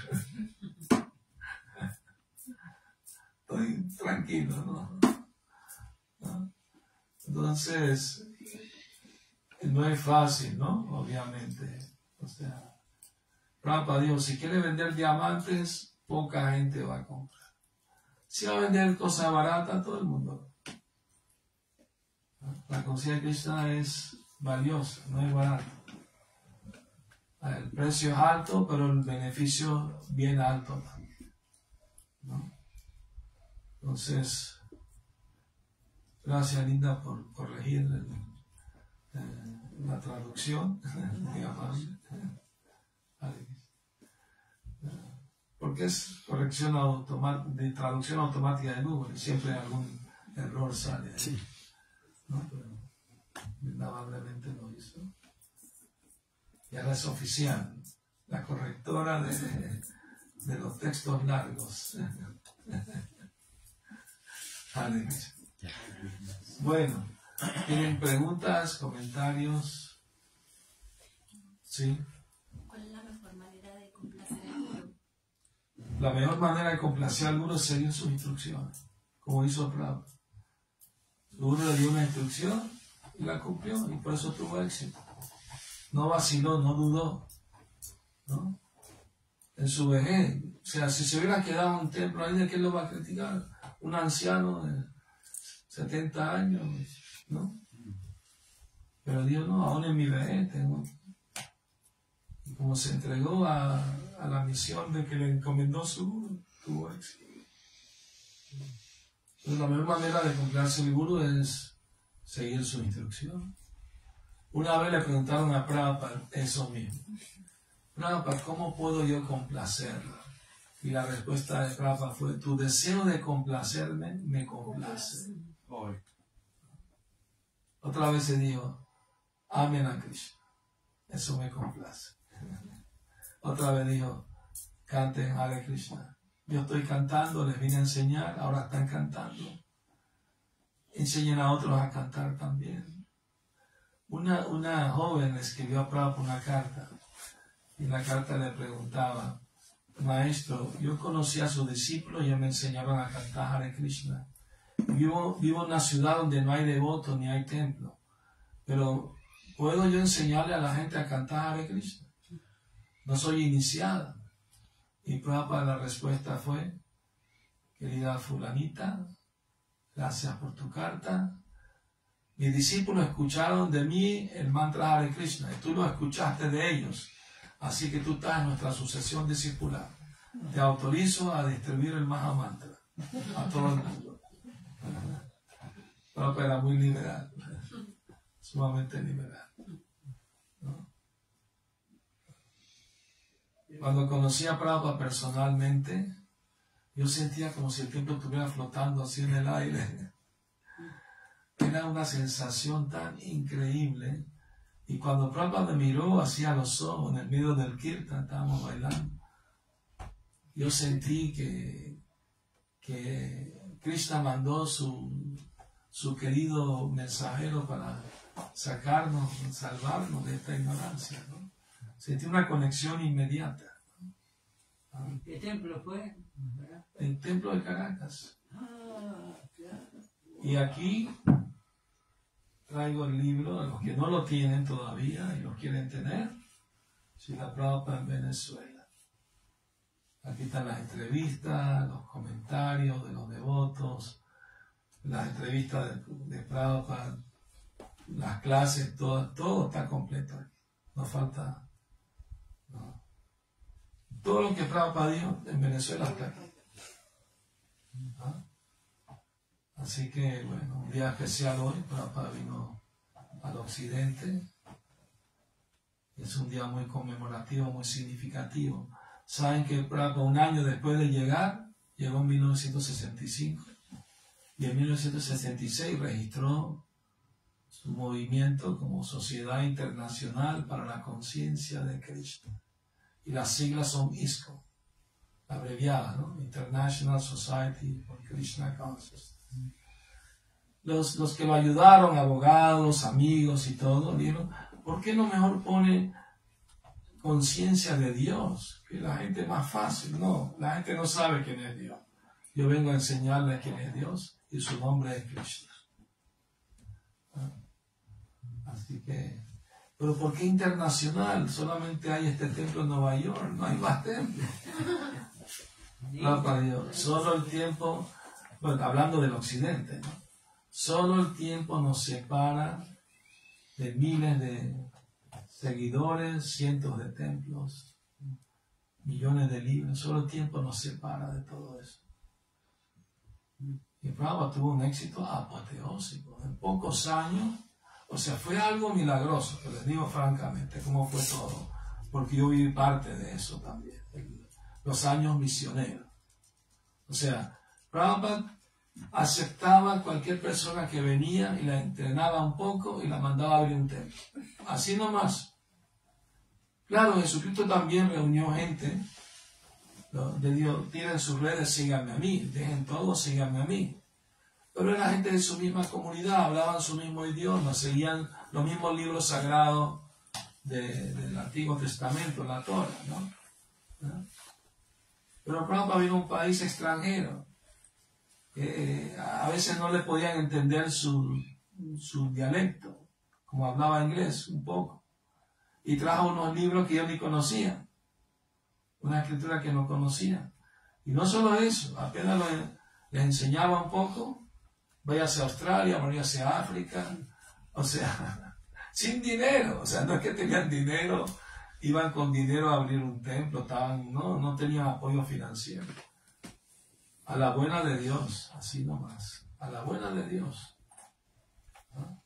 S1: Estoy tranquilo, ¿no? ¿No? Entonces, no es fácil, ¿no? Obviamente. O sea, Prabhupada dijo: si quiere vender diamantes, poca gente va a comprar. Si va a vender cosas baratas, todo el mundo. La conciencia de Krishna es valiosa, no es barata. El precio es alto, pero el beneficio bien alto también, ¿no? Entonces, gracias Linda por corregir el, eh, la traducción, digamos. Porque es corrección automática, de traducción automática de Google, siempre algún error sale ahí. Sí. ¿No? Pero amablemente lo hizo. Y ahora es oficial, la correctora de, de los textos largos. Bueno, ¿tienen preguntas, comentarios? ¿Sí?
S3: ¿Cuál es la mejor manera de complacer al gurú?
S1: La mejor manera de complacer al gurú es seguir sus instrucciones, como hizo Prabhupada. El gurú le dio una instrucción y la cumplió, y por eso tuvo éxito. No vaciló, no dudó, ¿no? En su vejez, o sea, si se hubiera quedado en un templo ahí, ¿de quién lo va a criticar? Un anciano de setenta años, ¿no? Pero Dios no, aún en mi vejez tengo. Y como se entregó a, a la misión de que le encomendó su gurú, tuvo éxito. Entonces, la mejor manera de complacer al gurú es seguir su instrucción. Una vez le preguntaron a Prabhupada eso mismo: Prabhupada, ¿cómo puedo yo complacerlo? Y la respuesta de Prabhupada fue: tu deseo de complacerme me complace. Otra vez se dijo: amen a Krishna, eso me complace. Otra vez dijo: canten Hare Krishna. Yo estoy cantando, les vine a enseñar, ahora están cantando. Enseñen a otros a cantar también. Una, una joven le escribió a Prabhupada una carta, y la carta le preguntaba: maestro, yo conocí a sus discípulos y ellos me enseñaron a cantar Hare Krishna. Vivo, vivo en una ciudad donde no hay devotos ni hay templo, pero ¿puedo yo enseñarle a la gente a cantar Hare Krishna? No soy iniciada. Y Prabhupada, la respuesta fue: querida fulanita, gracias por tu carta. Mis discípulos escucharon de mí el mantra Hare Krishna y tú lo escuchaste de ellos. Así que tú estás en nuestra sucesión discipular. Te autorizo a distribuir el Maha Mantra a todo el mundo. Prabhupada era muy liberal, sumamente liberal, ¿no? Cuando conocí a Prabhupada personalmente, Yo sentía como si el templo estuviera flotando así en el aire. Era una sensación tan increíble. Y cuando Prabhupada me miró hacia los ojos en el medio del kirtan, estábamos bailando, yo sentí que, que Krishna mandó su, su querido mensajero para sacarnos, salvarnos de esta ignorancia, ¿no? Sentí una conexión inmediata. ¿No?
S5: ¿Qué templo fue?
S1: El templo de Caracas.
S5: Ah, claro.
S1: Y aquí traigo el libro a los que no lo tienen todavía y lo quieren tener. Srila Prabhupada en Venezuela. Aquí están las entrevistas, los comentarios de los devotos, las entrevistas de, de Prabhupada, las clases, todo, todo está completo aquí. No falta. No. Todo lo que Prabhupada dijo en Venezuela está aquí. ¿Ah? Así que, bueno, un día especial hoy. Prabhupada vino al occidente. Es un día muy conmemorativo, muy significativo. Saben que Prabhupada, un año después de llegar, llegó en mil novecientos sesenta y cinco. Y en mil novecientos sesenta y seis registró su movimiento como Sociedad Internacional para la Conciencia de Krishna. Y las siglas son I S C O, abreviada, ¿no? International Society for Krishna Consciousness. Los, los que lo ayudaron, abogados, amigos y todo, dijeron, ¿por qué no mejor pone conciencia de Dios? Que la gente es más fácil. No, la gente no sabe quién es Dios. Yo vengo a enseñarles quién es Dios y su nombre es Krishna. Así que, pero ¿por qué internacional? Solamente hay este templo en Nueva York, no hay más templos. No, para Dios. Solo el tiempo, bueno, hablando del occidente, ¿no? Solo el tiempo nos separa de miles de seguidores, cientos de templos, millones de libros. Solo el tiempo nos separa de todo eso. Y Prabhupada tuvo un éxito apoteósico. En pocos años, o sea, fue algo milagroso, que les digo francamente cómo fue todo, porque yo viví parte de eso también, los años misioneros. O sea, Prabhupada aceptaba cualquier persona que venía y la entrenaba un poco y la mandaba a abrir un templo. Así nomás. Claro, Jesucristo también reunió gente. Le dijo, tienen sus redes, síganme a mí. Dejen todo, síganme a mí. Pero era gente de su misma comunidad, hablaban su mismo idioma, seguían los mismos libros sagrados de, del Antiguo Testamento, la Torah, ¿no? ¿no? Pero Prabhupada vino a un país extranjero. Eh, a veces no le podían entender su, su dialecto, como hablaba inglés un poco, y trajo unos libros que yo ni conocía, una escritura que no conocía, y no solo eso, apenas lo, les enseñaba un poco, váyase a Australia, váyase a África, o sea, sin dinero, o sea, no es que tenían dinero, iban con dinero a abrir un templo, estaban, no, no tenían apoyo financiero. A la buena de Dios, así nomás. A la buena de Dios. ¿No?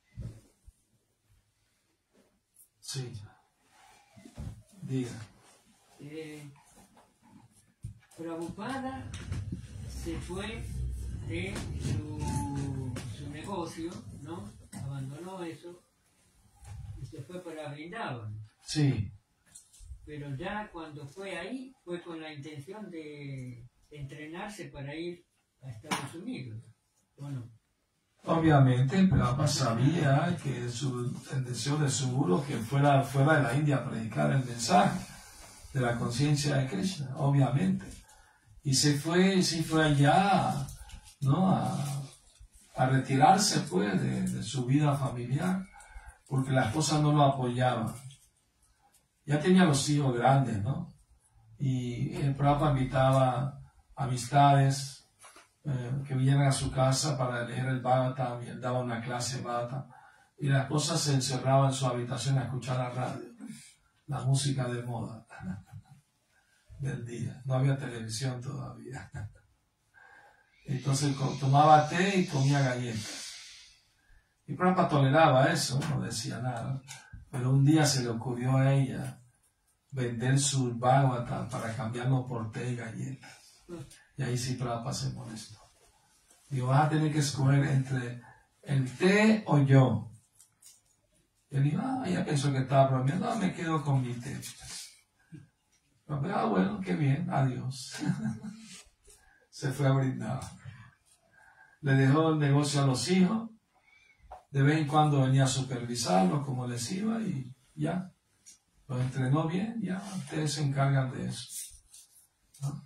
S1: Sí. Diga.
S5: Eh, Prabhupada se fue de su, su negocio, ¿no? Abandonó eso y se fue para Vrindavan.
S1: Sí.
S5: Pero ya cuando fue ahí, fue con la intención de entrenarse para ir a Estados Unidos. Bueno.
S1: Obviamente, Prabhupada sabía que su, el deseo de su guru que fuera fuera de la India a predicar el mensaje de la conciencia de Krishna, obviamente. Y se fue, sí fue allá, ¿no? A, a retirarse pues de, de su vida familiar, porque la esposa no lo apoyaba. Ya tenía los hijos grandes, ¿no? Y el Prabhupada invitaba amistades eh, que vinieran a su casa para leer el Bhagavatam, y él daba una clase de Bhagavatam, y la esposa se encerraba en su habitación a escuchar la radio, la música de moda del día. No había televisión todavía. Entonces tomaba té y comía galletas. Y Prabhupada toleraba eso, no decía nada. Pero un día se le ocurrió a ella vender su Bhagavatam para cambiarlo por té y galletas. Y ahí sí Prabhupada se molestó. Digo, vas a tener que escoger entre el té o yo. Y él dijo, ah, ella pensó que estaba bromeando, no, me quedo con mi té. Pero, ah, bueno, qué bien, adiós. Se fue a brindar. Le dejó el negocio a los hijos. De vez en cuando venía a supervisarlos como les iba y ya. Los entrenó bien, ya. Ustedes se encargan de eso. ¿No?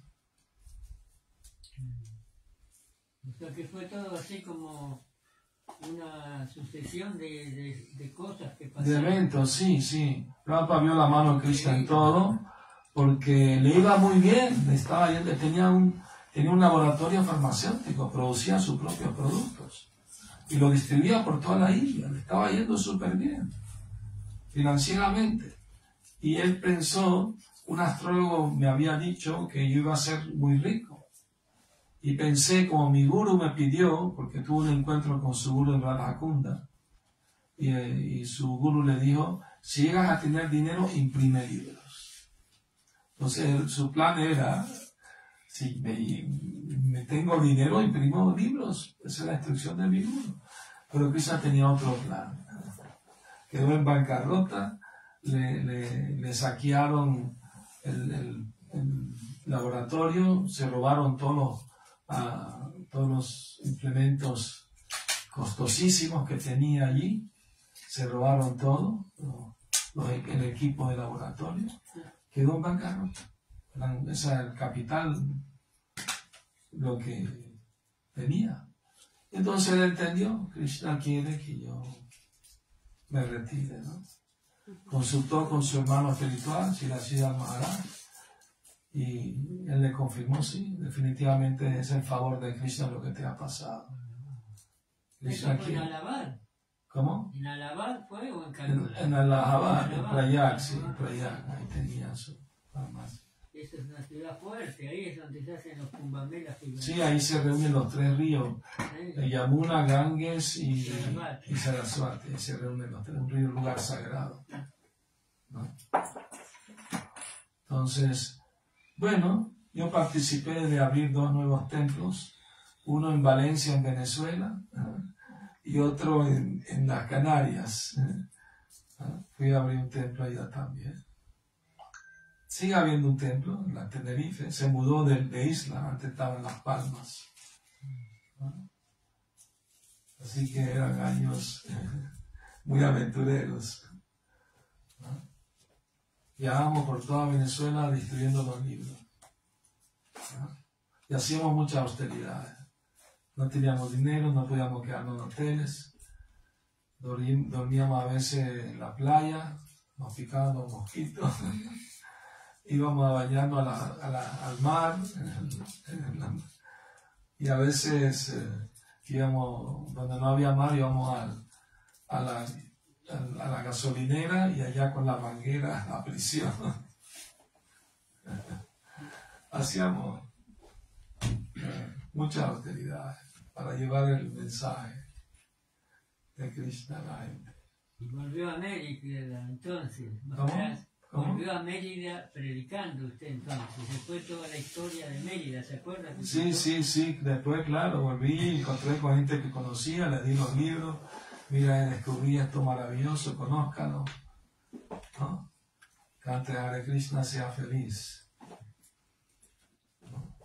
S5: O sea que fue todo así como una sucesión de, de, de cosas que
S1: De
S5: pasaron.
S1: eventos, sí, sí. Prabhupada vio la mano de Krishna en todo, porque le iba muy bien, le estaba yendo, tenía un, tenía un laboratorio farmacéutico, producía sus propios productos y lo distribuía por toda la India, le estaba yendo súper bien, financieramente. Y él pensó, un astrólogo me había dicho que yo iba a ser muy rico. Y pensé, como mi guru me pidió, porque tuvo un encuentro con su guru en Radhakunda, y, y su guru le dijo, si llegas a tener dinero, imprime libros. Entonces su plan era, si me, me tengo dinero, imprimo libros. Esa es la instrucción de mi guru. Pero Krishna tenía otro plan. Quedó en bancarrota, le, le, le saquearon el, el, el laboratorio, se robaron todos los a todos los implementos costosísimos que tenía allí, se robaron todo, los, el equipo de laboratorio, quedó en bancarrota. Esa el capital, lo que tenía. Entonces él entendió, Krishna quiere que yo me retire, ¿no? Consultó con su hermano espiritual, Srila Maharaj, y él le confirmó, sí, definitivamente es el favor de Krishna lo que te ha pasado. Krishna
S5: ¿Eso fue en Allahabad?
S1: ¿Cómo?
S5: ¿En Allahabad fue o en
S1: En,
S5: Calcuta?
S1: en Allahabad, en
S5: Allahabad.
S1: Prayag, sí, en Prayag, ahí tenía su farmacia.
S5: Esa es una ciudad fuerte, ahí es donde se hacen los Kumbhamelas.
S1: Sí, ahí se reúnen los tres ríos,
S5: ¿Eh?
S1: Yamuna, Ganges y,
S5: Saraswati.
S1: y Saraswati, ahí se reúnen los tres, un río, un lugar sagrado, ¿no? Entonces, bueno, yo participé de abrir dos nuevos templos, uno en Valencia, en Venezuela, ¿eh? y otro en, en las Canarias. ¿eh? Fui a abrir un templo allá también. Sigue habiendo un templo en la Tenerife, se mudó de, de isla, antes estaba en Las Palmas. ¿eh? Así que eran años eh, muy aventureros. ¿eh? Viajamos por toda Venezuela distribuyendo los libros. ¿no? Y hacíamos muchas austeridades. No teníamos dinero, no podíamos quedarnos en hoteles. Dormí, dormíamos a veces en la playa, nos picaban los mosquitos. Íbamos a bañarnos a la, a la, al mar. En el, en la, y a veces eh, íbamos, donde no había mar, íbamos al, a la... a la gasolinera y allá con la manguera a la prisión. Hacíamos eh, muchas austeridades para llevar el mensaje de Krishna a la gente.
S5: Y volvió a Mérida entonces.
S1: ¿Cómo? ¿Cómo?
S5: Volvió a Mérida predicando usted entonces. Después toda la historia de Mérida, ¿se acuerda?
S1: Sí, sí, sí. Después, claro, volví, encontré con gente que conocía, le di los libros. Mira, descubrí esto maravilloso, conózcalo, ¿no? Cante Hare Krishna, sea feliz. ¿no?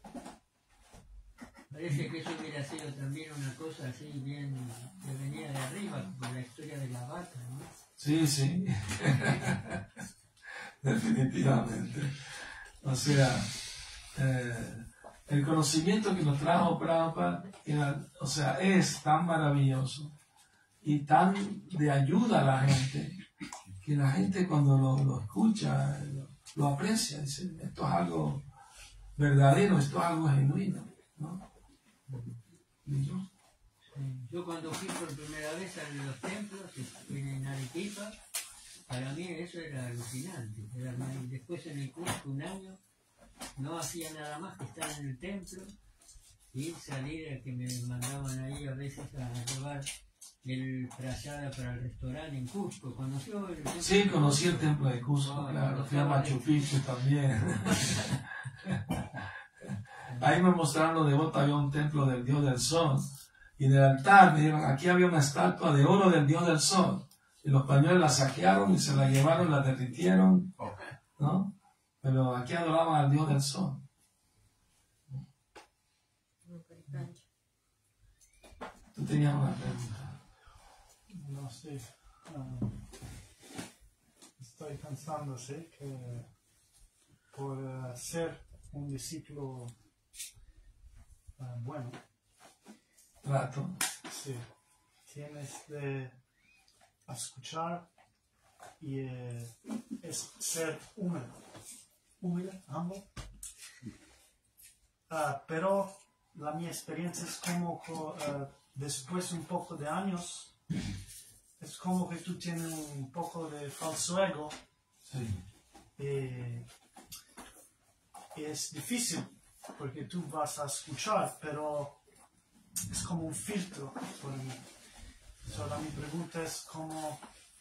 S5: Parece que eso hubiera sido también una cosa así bien que venía de arriba, con la historia de la vaca, ¿no?
S1: Sí, sí. Definitivamente. O sea, eh, el conocimiento que nos trajo Prabhupada era, o sea, es tan maravilloso y tan de ayuda a la gente, que la gente cuando lo, lo escucha, lo, lo aprecia, dice, esto es algo verdadero, esto es algo genuino, ¿no? ¿Y yo?
S5: Yo cuando fui por primera vez a los templos en Arequipa, para mí eso era alucinante. Era, después en el curso, un año, no hacía nada más que estar en el templo y salir a que me mandaban ahí a veces a llevar el prasada para el restaurante en Cusco. ¿Conoció el templo?
S1: Sí, conocí el templo de Cusco,
S5: Oh,
S1: claro,
S5: no,
S1: fui a Machu Picchu también. Ahí me mostraron los devotos, había un templo del dios del sol. Y en el altar me dijeron, aquí había una estatua de oro del dios del sol. Y los españoles la saquearon y se la llevaron, la derritieron, ¿no? Pero aquí adoraban al dios del sol. Tú tenías una pregunta.
S6: No sé. Uh, estoy pensando, sí, que por uh, ser un discípulo uh, bueno,
S1: Trato.
S6: sí, tienes de escuchar y eh, es ser humilde, humilde, humble. Uh, pero la mi experiencia es como uh, después de un poco de años, es como que tú tienes un poco de falso ego.
S1: Sí.
S6: Y, y es difícil porque tú vas a escuchar, pero es como un filtro por mí. Solo mi pregunta es cómo,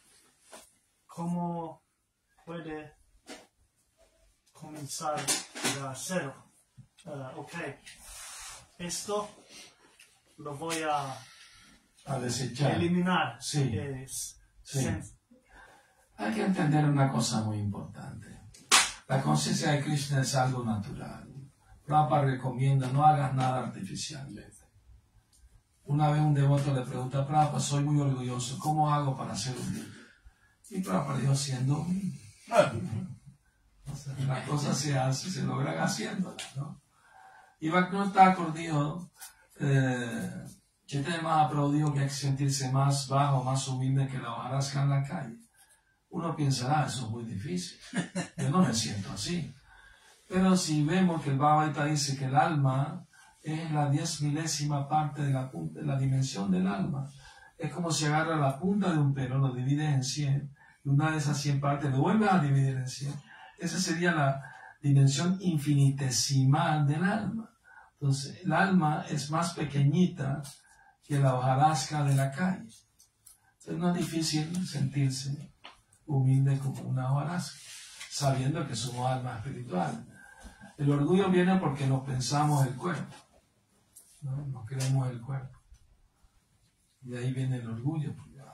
S6: cómo puede comenzar de cero. Uh, ok, esto lo voy a,
S1: A desechar.
S6: eliminar.
S1: Sí.
S6: Es,
S1: Sí.
S6: sen-
S1: Hay que entender una cosa muy importante. La conciencia de Krishna es algo natural. Prabhupada recomienda no hagas nada artificialmente. Una vez un devoto le pregunta a Prabhupada, soy muy orgulloso, ¿cómo hago para ser humilde? Y Prabhupada dijo, siendo humilde. O sea, las cosas se hacen, se logran haciéndolas, ¿no? Y Bhaktivinoda Thakur dijo, eh, Chaitanya Mahaprabhu dijo que hay que sentirse más bajo, más humilde que la hojarasca en la calle. Uno pensará, eso es muy difícil. Yo no me siento así. Pero si vemos que el Bhagavad Gita dice que el alma es la diez milésima parte de la, punta, de la dimensión del alma, es como si agarra la punta de un pelo, lo divide en cien, y una de esas cien partes lo vuelve a dividir en cien. Esa sería la dimensión infinitesimal del alma. Entonces, el alma es más pequeñita que la hojarasca de la calle. Entonces, no es difícil sentirse humilde como una hojarasca, sabiendo que somos almas espirituales. El orgullo viene porque nos pensamos el cuerpo, ¿no? Nos creemos el cuerpo. Y de ahí viene el orgullo.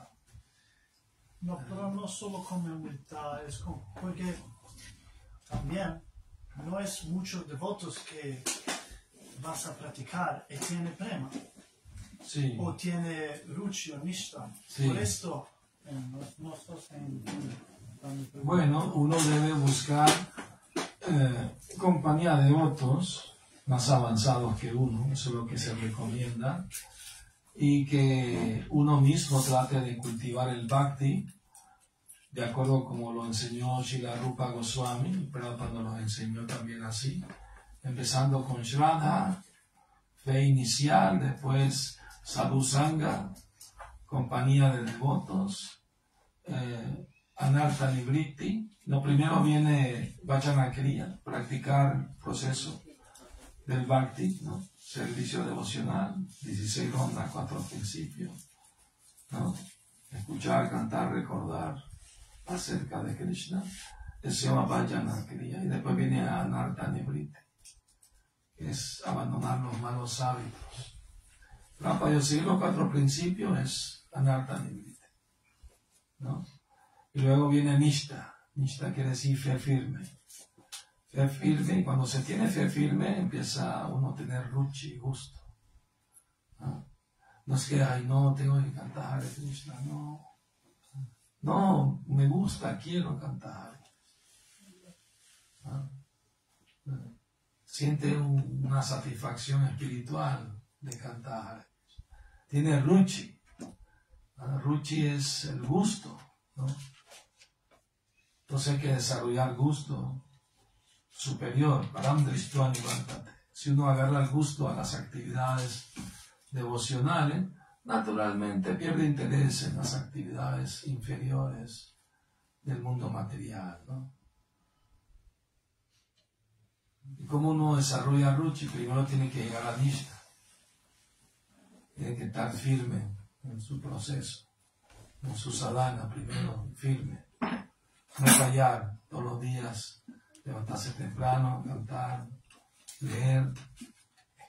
S6: No, pero no solo con humildad, es como, porque también no es muchos devotos que vas a practicar y tiene prema,
S1: Sí,
S6: o tiene ruchi o nishta.
S1: Sí.
S6: Por esto, eh, no, no estás en, en- en-
S1: bueno, uno debe buscar eh, compañía de devotos más avanzados que uno, eso es lo que se recomienda, y que uno mismo trate de cultivar el bhakti, de acuerdo como lo enseñó Srila Rupa Goswami, pero cuando lo enseñó también así, empezando con Shraddha, fe inicial, después Sadhu Sangha, compañía de devotos, eh, Anartha Nivritti. Lo primero viene Vajana Kriya, practicar el proceso del Bhakti, ¿no? Servicio devocional, dieciséis rondas, cuatro principios, ¿no? Escuchar, cantar, recordar acerca de Krishna. Eso se llama Vajana Kriya. Y después viene Anartha Nivritti, que es abandonar los malos hábitos. Pero para yo seguir los cuatro principios es Anartha Nivritti, ¿no? Y luego viene Nishta. Nishta quiere decir fe firme. Fe firme, y cuando se tiene fe firme, empieza uno a tener ruchi y gusto. ¿No? No es que, ay, no, tengo que cantar Hare Krishna, no. No, me gusta, quiero cantar. ¿No? Siente un- una satisfacción espiritual de cantar. Tiene ruchi. ¿No? Ruchi es el gusto, ¿no? Entonces hay que desarrollar gusto superior. Si uno agarra el gusto a las actividades devocionales, naturalmente pierde interés en las actividades inferiores del mundo material, ¿no? ¿Y cómo uno desarrolla ruchi? Primero tiene que llegar a Nishta. Tiene que estar firme en su proceso, en su sadhana, primero firme. No callar todos los días, levantarse temprano, cantar, leer,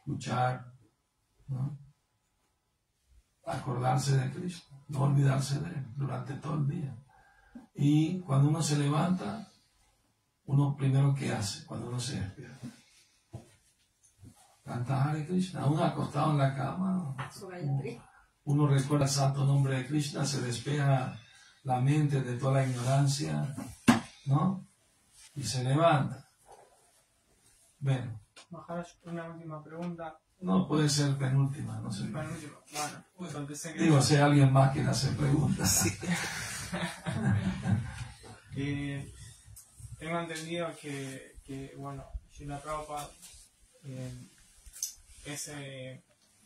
S1: escuchar, ¿no? Acordarse de Cristo, no olvidarse de Él durante todo el día. Y cuando uno se levanta, uno primero que hace cuando uno se despierta, canta Hare Krishna, uno acostado en la cama, uno recuerda el santo nombre de Krishna, se despeja la mente de toda la ignorancia, ¿no? Y se levanta. Bueno.
S7: Maharaj, una última pregunta.
S1: No, puede ser penúltima, no sé.
S7: Penúltima, bueno, entonces
S1: digo, si alguien más quiere hacer preguntas. Sí.
S7: eh, tengo entendido que, que bueno, Srila Prabhupada, eh, ese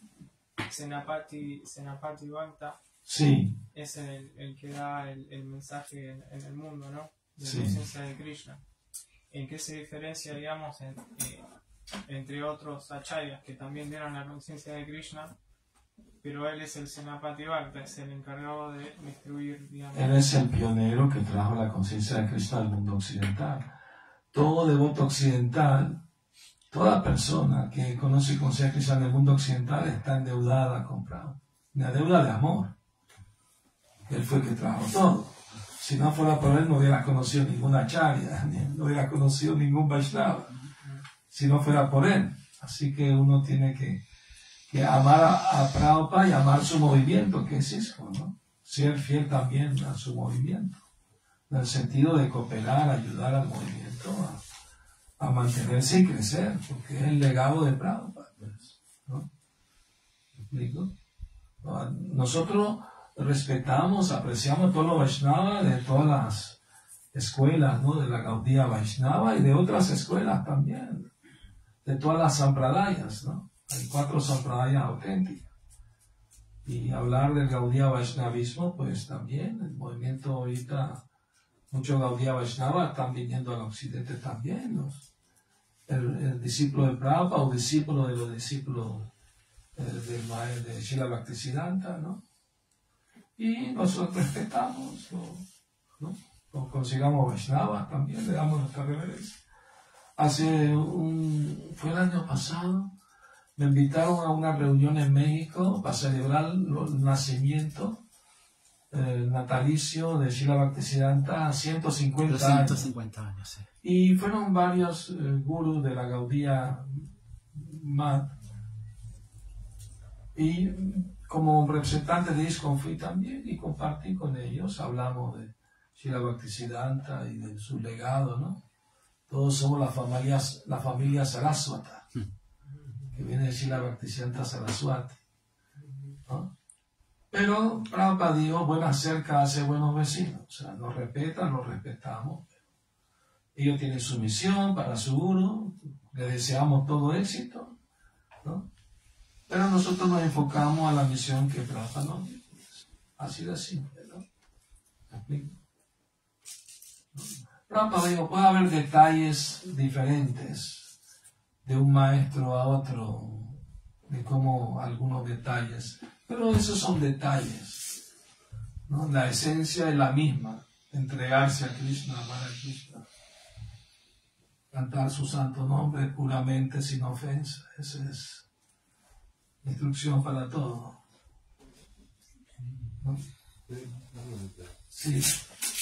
S7: Senapati, Senapati Bhakta,
S1: sí,
S7: es el, el que da el, el mensaje en, en el mundo, ¿no? De la
S1: sí.
S7: conciencia de Krishna. ¿En qué se diferencia, digamos, en, eh, entre otros acharyas que también dieron la conciencia de Krishna, pero él es el Senapati Bhakta, es el encargado de distribuir, digamos?
S1: Él es el pionero que trajo la conciencia de Krishna al mundo occidental. Todo devoto occidental, toda persona que conoce y conciencia de Krishna en el mundo occidental está endeudada con Prabhupada. Una deuda de amor. Él fue el que trajo todo. Si no fuera por él, no hubiera conocido ninguna acharya, no hubiera conocido ningún Vaishnava. Si no fuera por él. Así que uno tiene que, que amar a, a Prabhupada y amar su movimiento, que es ISKCON, ¿no? Ser fiel también a su movimiento. En el sentido de cooperar, ayudar al movimiento a, a mantenerse y crecer, porque es el legado de Prabhupada, pues, ¿no? ¿Me explico? Nosotros respetamos, apreciamos a todos los Vaishnavas de todas las escuelas, ¿no? De la Gaudiya Vaishnava y de otras escuelas también, de todas las sampradayas, ¿no? Hay cuatro sampradayas auténticas. Y hablar del Gaudiya Vaishnavismo, pues también, el movimiento ahorita, muchos Gaudiya Vaishnava están viniendo al occidente también, los, el, el discípulo de Prabhupada o discípulo de los discípulos eh, del maestro de Srila Bhaktisiddhanta, ¿no? Y nosotros respetamos, ¿no? Lo consideramos Vaishnava también, le damos nuestra reverencia. Hace un, fue el año pasado, me invitaron a una reunión en México para celebrar el nacimiento, el natalicio de Srila Bhaktisiddhanta a ciento cincuenta
S2: Los ciento cincuenta años, sí.
S1: Y fueron varios eh, gurús de la Gaudiya Mat. Y como representante de ISKCON fui también y compartí con ellos, hablamos de Srila Bhaktisiddhanta y de su legado, ¿no? Todos somos la familia, la familia Saraswata, que viene de Srila Bhaktisiddhanta Saraswati, ¿no? Pero Prabhupada dijo, buena cerca hace buenos vecinos, o sea, nos respetan, los respetamos. Ellos tienen su misión para su guru, le deseamos todo éxito, ¿no? Pero nosotros nos enfocamos a la misión que Prabhupada nos dio. Así de simple, ¿no? ¿Me explico? Prabhupada dijo, puede haber detalles diferentes de un maestro a otro, de cómo algunos detalles, pero esos son detalles, ¿no? La esencia es la misma, entregarse a Krishna, amar a Krishna, cantar su santo nombre puramente, sin ofensa. Esa es instrucción para todo, ¿no? Sí.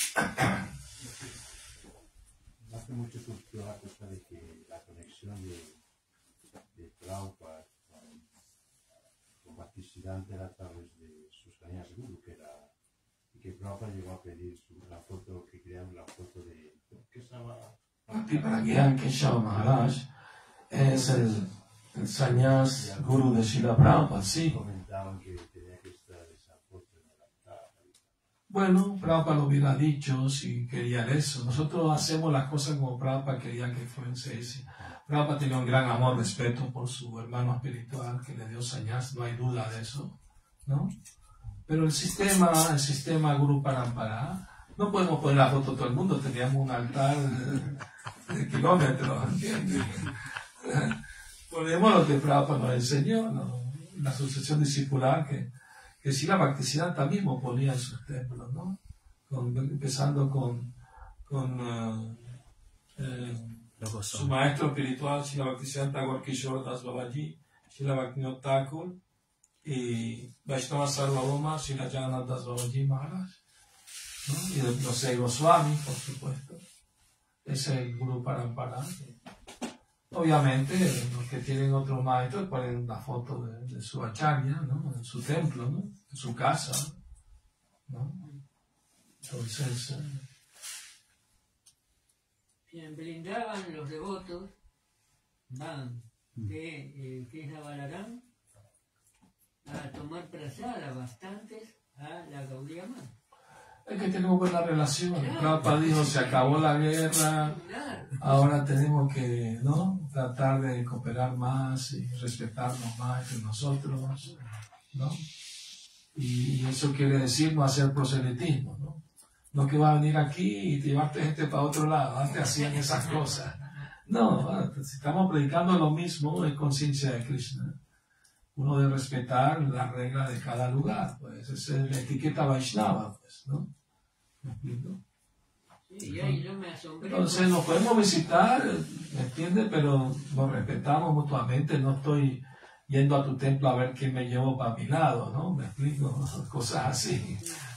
S8: Hace mucho surgió la cosa de que la conexión de, de Prabhupada con, con Bhaktisiddhanta era a través de sus cañas guru, que era, y que Prabhupada llegó a pedir su, la foto, que crearon la foto de, ¿qué se llama?
S1: Bhakti Pragyan Keshava Maharaj es el, el sannyas guru de Srila Prabhupada, sí.
S8: Comentaban que tenía que estar esa foto en el altar.
S1: Bueno, Prabhupada lo hubiera dicho si quería eso. Nosotros hacemos las cosas como Prabhupada quería que fuese ese. Prabhupada tenía un gran amor, respeto por su hermano espiritual que le dio sannyas, no hay duda de eso, ¿no? Pero el sistema, el sistema Guru Parampara, no podemos poner la foto de todo el mundo, teníamos un altar de, de kilómetros, ¿entiendes? Ponemos lo que Prabhupada nos enseñó, ¿no? La sucesión discipular que que Srila Bhaktisiddhanta mismo ponía en sus templos, ¿no? Con, empezando con, con uh, eh, su maestro espiritual, Srila Bhaktisiddhanta Gaura Kishora Das Babaji, Srila Bhaktivinoda Thakur y Vaishnava Sarvabhauma, Srila Jagannath Das Babaji Maharaj, ¿no? Y de los Goswami, por supuesto. Es el Guru Parampara. Obviamente, los que tienen otros maestros ponen la foto de, de su acharya, ¿no? En su templo, ¿no? En su casa, ¿no? Entonces, eh,
S5: Bien, brindaban los devotos, van de eh, Krishna Balarán a tomar prasada bastantes a la Gaudiya Mata.
S1: es que tenemos buena relación. Prabhupada dijo, se acabó la guerra,
S5: Claro.
S1: ahora tenemos que, ¿no? Tratar de cooperar más y respetarnos más entre nosotros, ¿no? Y eso quiere decir no hacer proselitismo, ¿no? No que va a venir aquí y llevarte gente para otro lado. Antes hacían esas cosas. No, si estamos predicando lo mismo, es conciencia de Krishna. Uno debe respetar las reglas de cada lugar, pues. Esa es la etiqueta Vaishnava, pues, ¿no? ¿Me explico?
S5: Sí, y ahí yo me asombré.
S1: Entonces nos podemos visitar, ¿me entiendes? Pero nos respetamos mutuamente. No estoy yendo a tu templo a ver quién me llevo para mi lado, ¿no? ¿Me explico? Cosas así.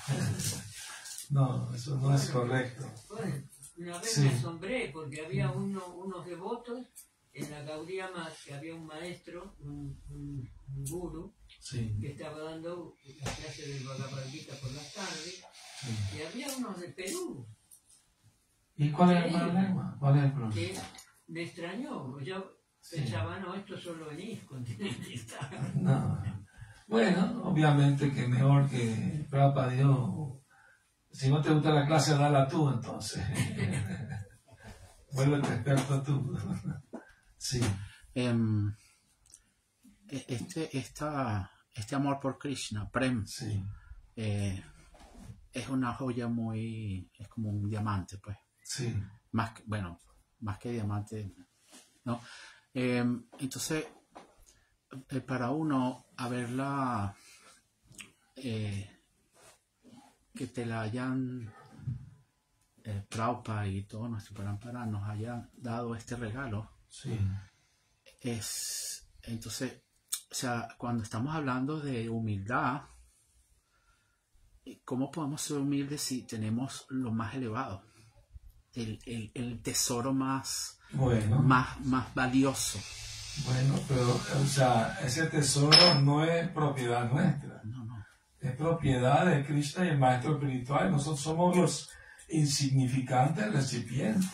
S1: No, eso no es correcto.
S5: Bueno, una vez
S1: Sí.
S5: me asombré porque había uno, unos devotos en la Gaudiya Mata, que había un maestro, un, un, un guru,
S1: Sí,
S5: que estaba dando la clase del Bhagavad Gita por las tardes,
S1: sí.
S5: y había unos de Perú,
S1: ¿Y cuál es el problema? ¿Cuál es el problema?
S5: que me extrañó. Yo
S1: Sí.
S5: pensaba, no, esto solo en ISKCON tiene que estar.
S1: No. Bueno, obviamente que mejor que Prabhupada dijo, si no te gusta la clase, dala tú entonces. Vuélvete experto tú. Sí,
S2: Em, e- este, esta, este amor por Krishna, Prem,
S1: sí,
S2: eh, es una joya muy, es como un diamante, pues.
S1: sí,
S2: Más que, bueno, más que diamante, ¿no? Em, entonces, eh, para uno, haberla, eh, que te la hayan, eh, Prabhupada y todo nuestro Parampara nos hayan dado este regalo,
S1: sí,
S2: es, entonces, o sea, cuando estamos hablando de humildad, ¿cómo podemos ser humildes si tenemos lo más elevado? El, el, el tesoro más,
S1: bueno,
S2: más, más valioso.
S1: bueno, pero, o sea, ese tesoro no es propiedad nuestra,
S2: No, no.
S1: es propiedad de Krishna y el Maestro Espiritual. Nosotros somos los insignificantes recipientes.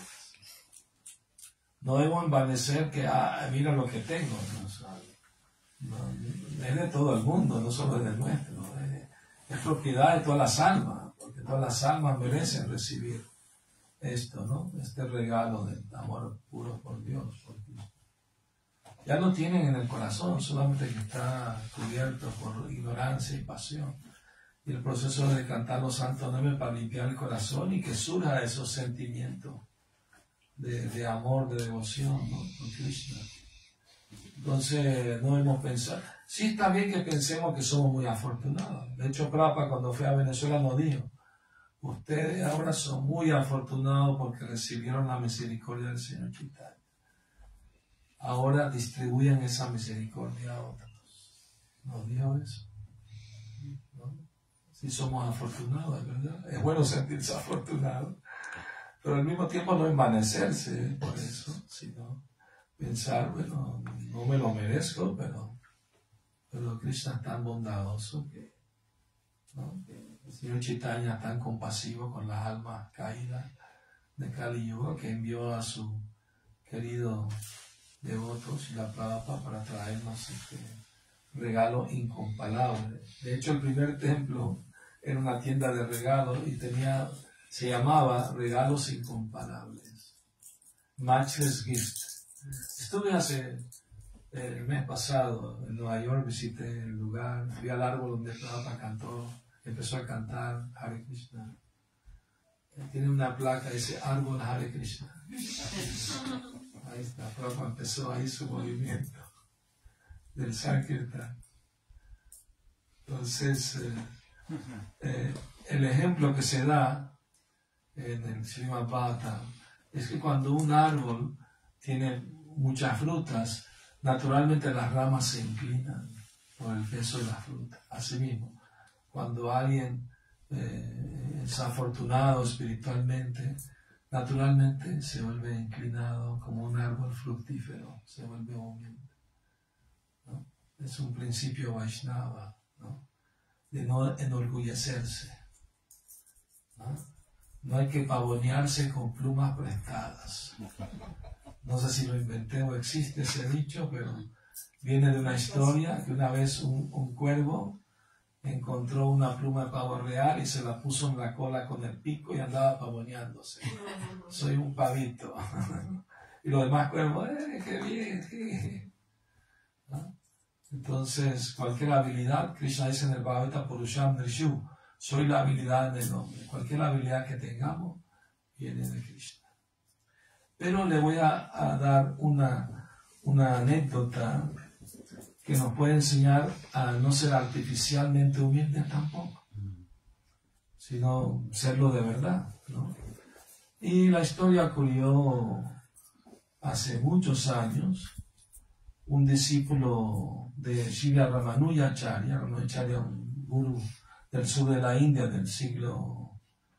S1: No debemos envanecer que, ah, mira lo que tengo. No, o sea, no, es de todo el mundo, no solo es de nuestro. Es, es propiedad de todas las almas, porque todas las almas merecen recibir esto, ¿no? Este regalo del amor puro por Dios, por Cristo. Ya lo tienen en el corazón, solamente que está cubierto por ignorancia y pasión. Y el proceso de cantar los santos nombres para limpiar el corazón y que surja esos sentimientos de, de amor, de devoción, ¿no? Con Krishna. Entonces, no hemos pensado. Sí está bien que pensemos que somos muy afortunados. De hecho, Prabhupada cuando fue a Venezuela nos dijo, ustedes ahora son muy afortunados porque recibieron la misericordia del Señor Chaitanya. Ahora distribuyan esa misericordia a otros. ¿Nos dijo eso? ¿No? Sí somos afortunados, ¿verdad? Es bueno sentirse afortunado, pero al mismo tiempo no envanecerse, ¿eh? Por eso, sino pensar, bueno, no me lo merezco, pero, pero Krishna es tan bondadoso que, ¿no? Que el Señor Chaitanya es tan compasivo con las almas caídas de Kali Yuga que envió a su querido devoto Srila Prabhupada para traernos este regalo incomparable. De hecho, el primer templo era una tienda de regalos y tenía, se llamaba Regalos Incomparables, Matchless Gifts. Estuve hace el mes pasado en Nueva York, visité el lugar, fui al árbol donde Prabhupada cantó, empezó a cantar Hare Krishna. Tiene una placa, dice árbol Hare Krishna. Ahí está, Prabhupada empezó ahí su movimiento del Sankirtan. Entonces, eh, eh, el ejemplo que se da en el Srimad Bhagavatam es que cuando un árbol tiene muchas frutas, naturalmente las ramas se inclinan por el peso de la fruta. Asimismo, cuando alguien eh, es afortunado espiritualmente, naturalmente se vuelve inclinado como un árbol fructífero, se vuelve humilde, ¿no? Es un principio Vaishnava, ¿no? De no enorgullecerse, ¿no? No hay que pavonearse con plumas prestadas. No sé si lo inventé o existe ese dicho, pero viene de una historia que una vez un, un cuervo encontró una pluma de pavo real y se la puso en la cola con el pico y andaba pavoneándose. Soy un pavito. Y los demás cuervos, ¡eh, qué bien! ¿No? Entonces, cualquier habilidad, Krishna dice en el Bhagavata Purusham Nirshu, soy la habilidad del hombre. Cualquier habilidad que tengamos viene de Krishna. Pero le voy a, a dar una, una anécdota que nos puede enseñar a no ser artificialmente humildes tampoco, sino serlo de verdad, ¿no? Y la historia ocurrió hace muchos años. Un discípulo de Srila Ramanujacharya, Ramanujacharya, un gurú del sur de la India del siglo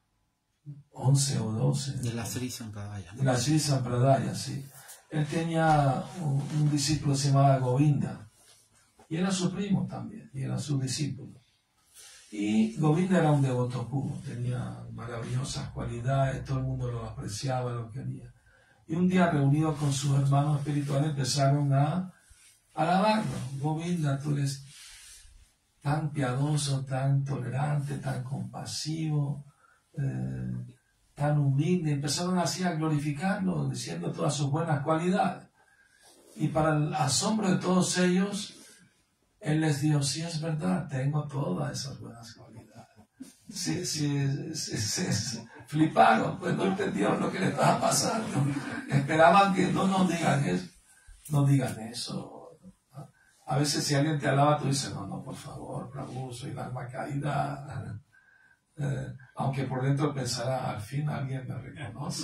S1: once o doce.
S2: De la Sri Sampradaya.
S1: De la Sri Sampradaya, sí. Él tenía un, un discípulo que se llamaba Govinda, y era su primo también, y era su discípulo. Y Govinda era un devoto puro, tenía maravillosas cualidades, todo el mundo lo apreciaba, lo quería. Y un día, reunido con sus hermanos espirituales, empezaron a alabarlo. Govinda, tú eres tan piadoso, tan tolerante, tan compasivo, eh, tan humilde. Empezaron así a glorificarlo, diciendo todas sus buenas cualidades. Y para el asombro de todos ellos, él les dijo, sí, es verdad, tengo todas esas buenas cualidades. Sí, sí, sí, sí, sí. Fliparon, pues no entendieron lo que le estaba pasando. Esperaban que no nos digan eso. No digan eso. A veces si alguien te alaba, tú dices, no, no, por favor, Prabhu, soy el alma caída. Eh, aunque por dentro pensará, al fin alguien me reconoce.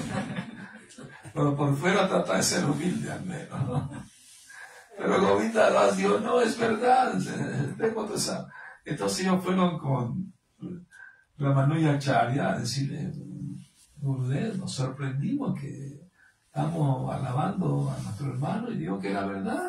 S1: Pero por fuera trata de ser humilde al menos, ¿no? Pero Govinda las dijo, no, es verdad, tengo esa. Entonces ellos fueron con Ramanujacharya a decirle, Gurudev, nos sorprendimos que estamos alabando a nuestro hermano y dijo que era verdad.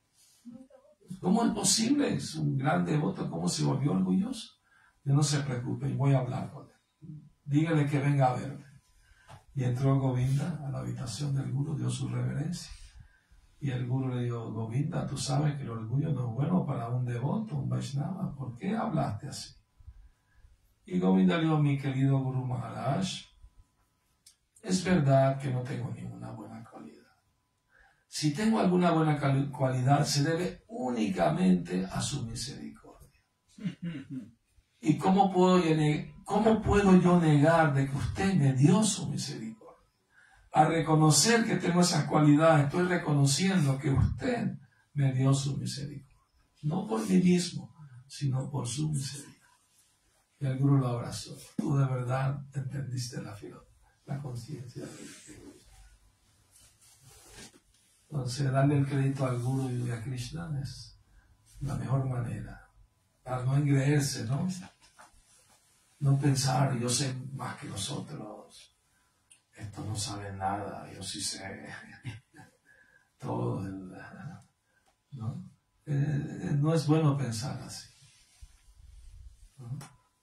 S1: ¿Cómo es posible? Es un gran devoto, ¿cómo se volvió orgulloso? Yo no se preocupe, voy a hablar con él. Dígale que venga a verme. Y entró Govinda a la habitación del Guru, dio su reverencia. Y el Guru le dijo, Govinda, tú sabes que el orgullo no es bueno para un devoto, un Vaishnava. ¿Por qué hablaste así? Y Govinda le dijo, mi querido Guru Maharaj, es verdad que no tengo ninguna buena cualidad. Si tengo alguna buena cualidad, se debe únicamente a su misericordia. ¿Y cómo puedo, cómo puedo yo negar de que usted me dio su misericordia? Al reconocer que tengo esas cualidades, estoy reconociendo que usted me dio su misericordia. No por mí mismo, sino por su misericordia. Y el Guru lo abrazó. Tú de verdad entendiste la, la conciencia de Dios. Entonces, darle el crédito al Guru y a Krishna es la mejor manera. Para no engreírse, ¿no? No pensar, yo sé más que nosotros. Esto no sabe nada, yo sí sé todo. El, ¿no? Eh, no es bueno pensar así. ¿No?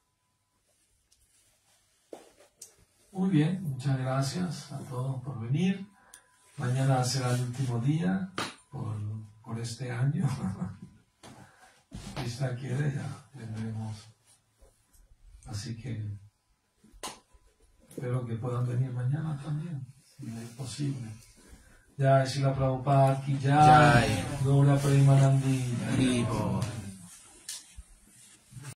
S1: Muy bien, muchas gracias a todos por venir. Mañana será el último día por, por este año. Si Krishna quiere, ya vendremos. Así que espero que puedan venir mañana también, si es posible. Jai Srila Prabhupada ki jai, Gaura Premanandi.
S2: Vivo.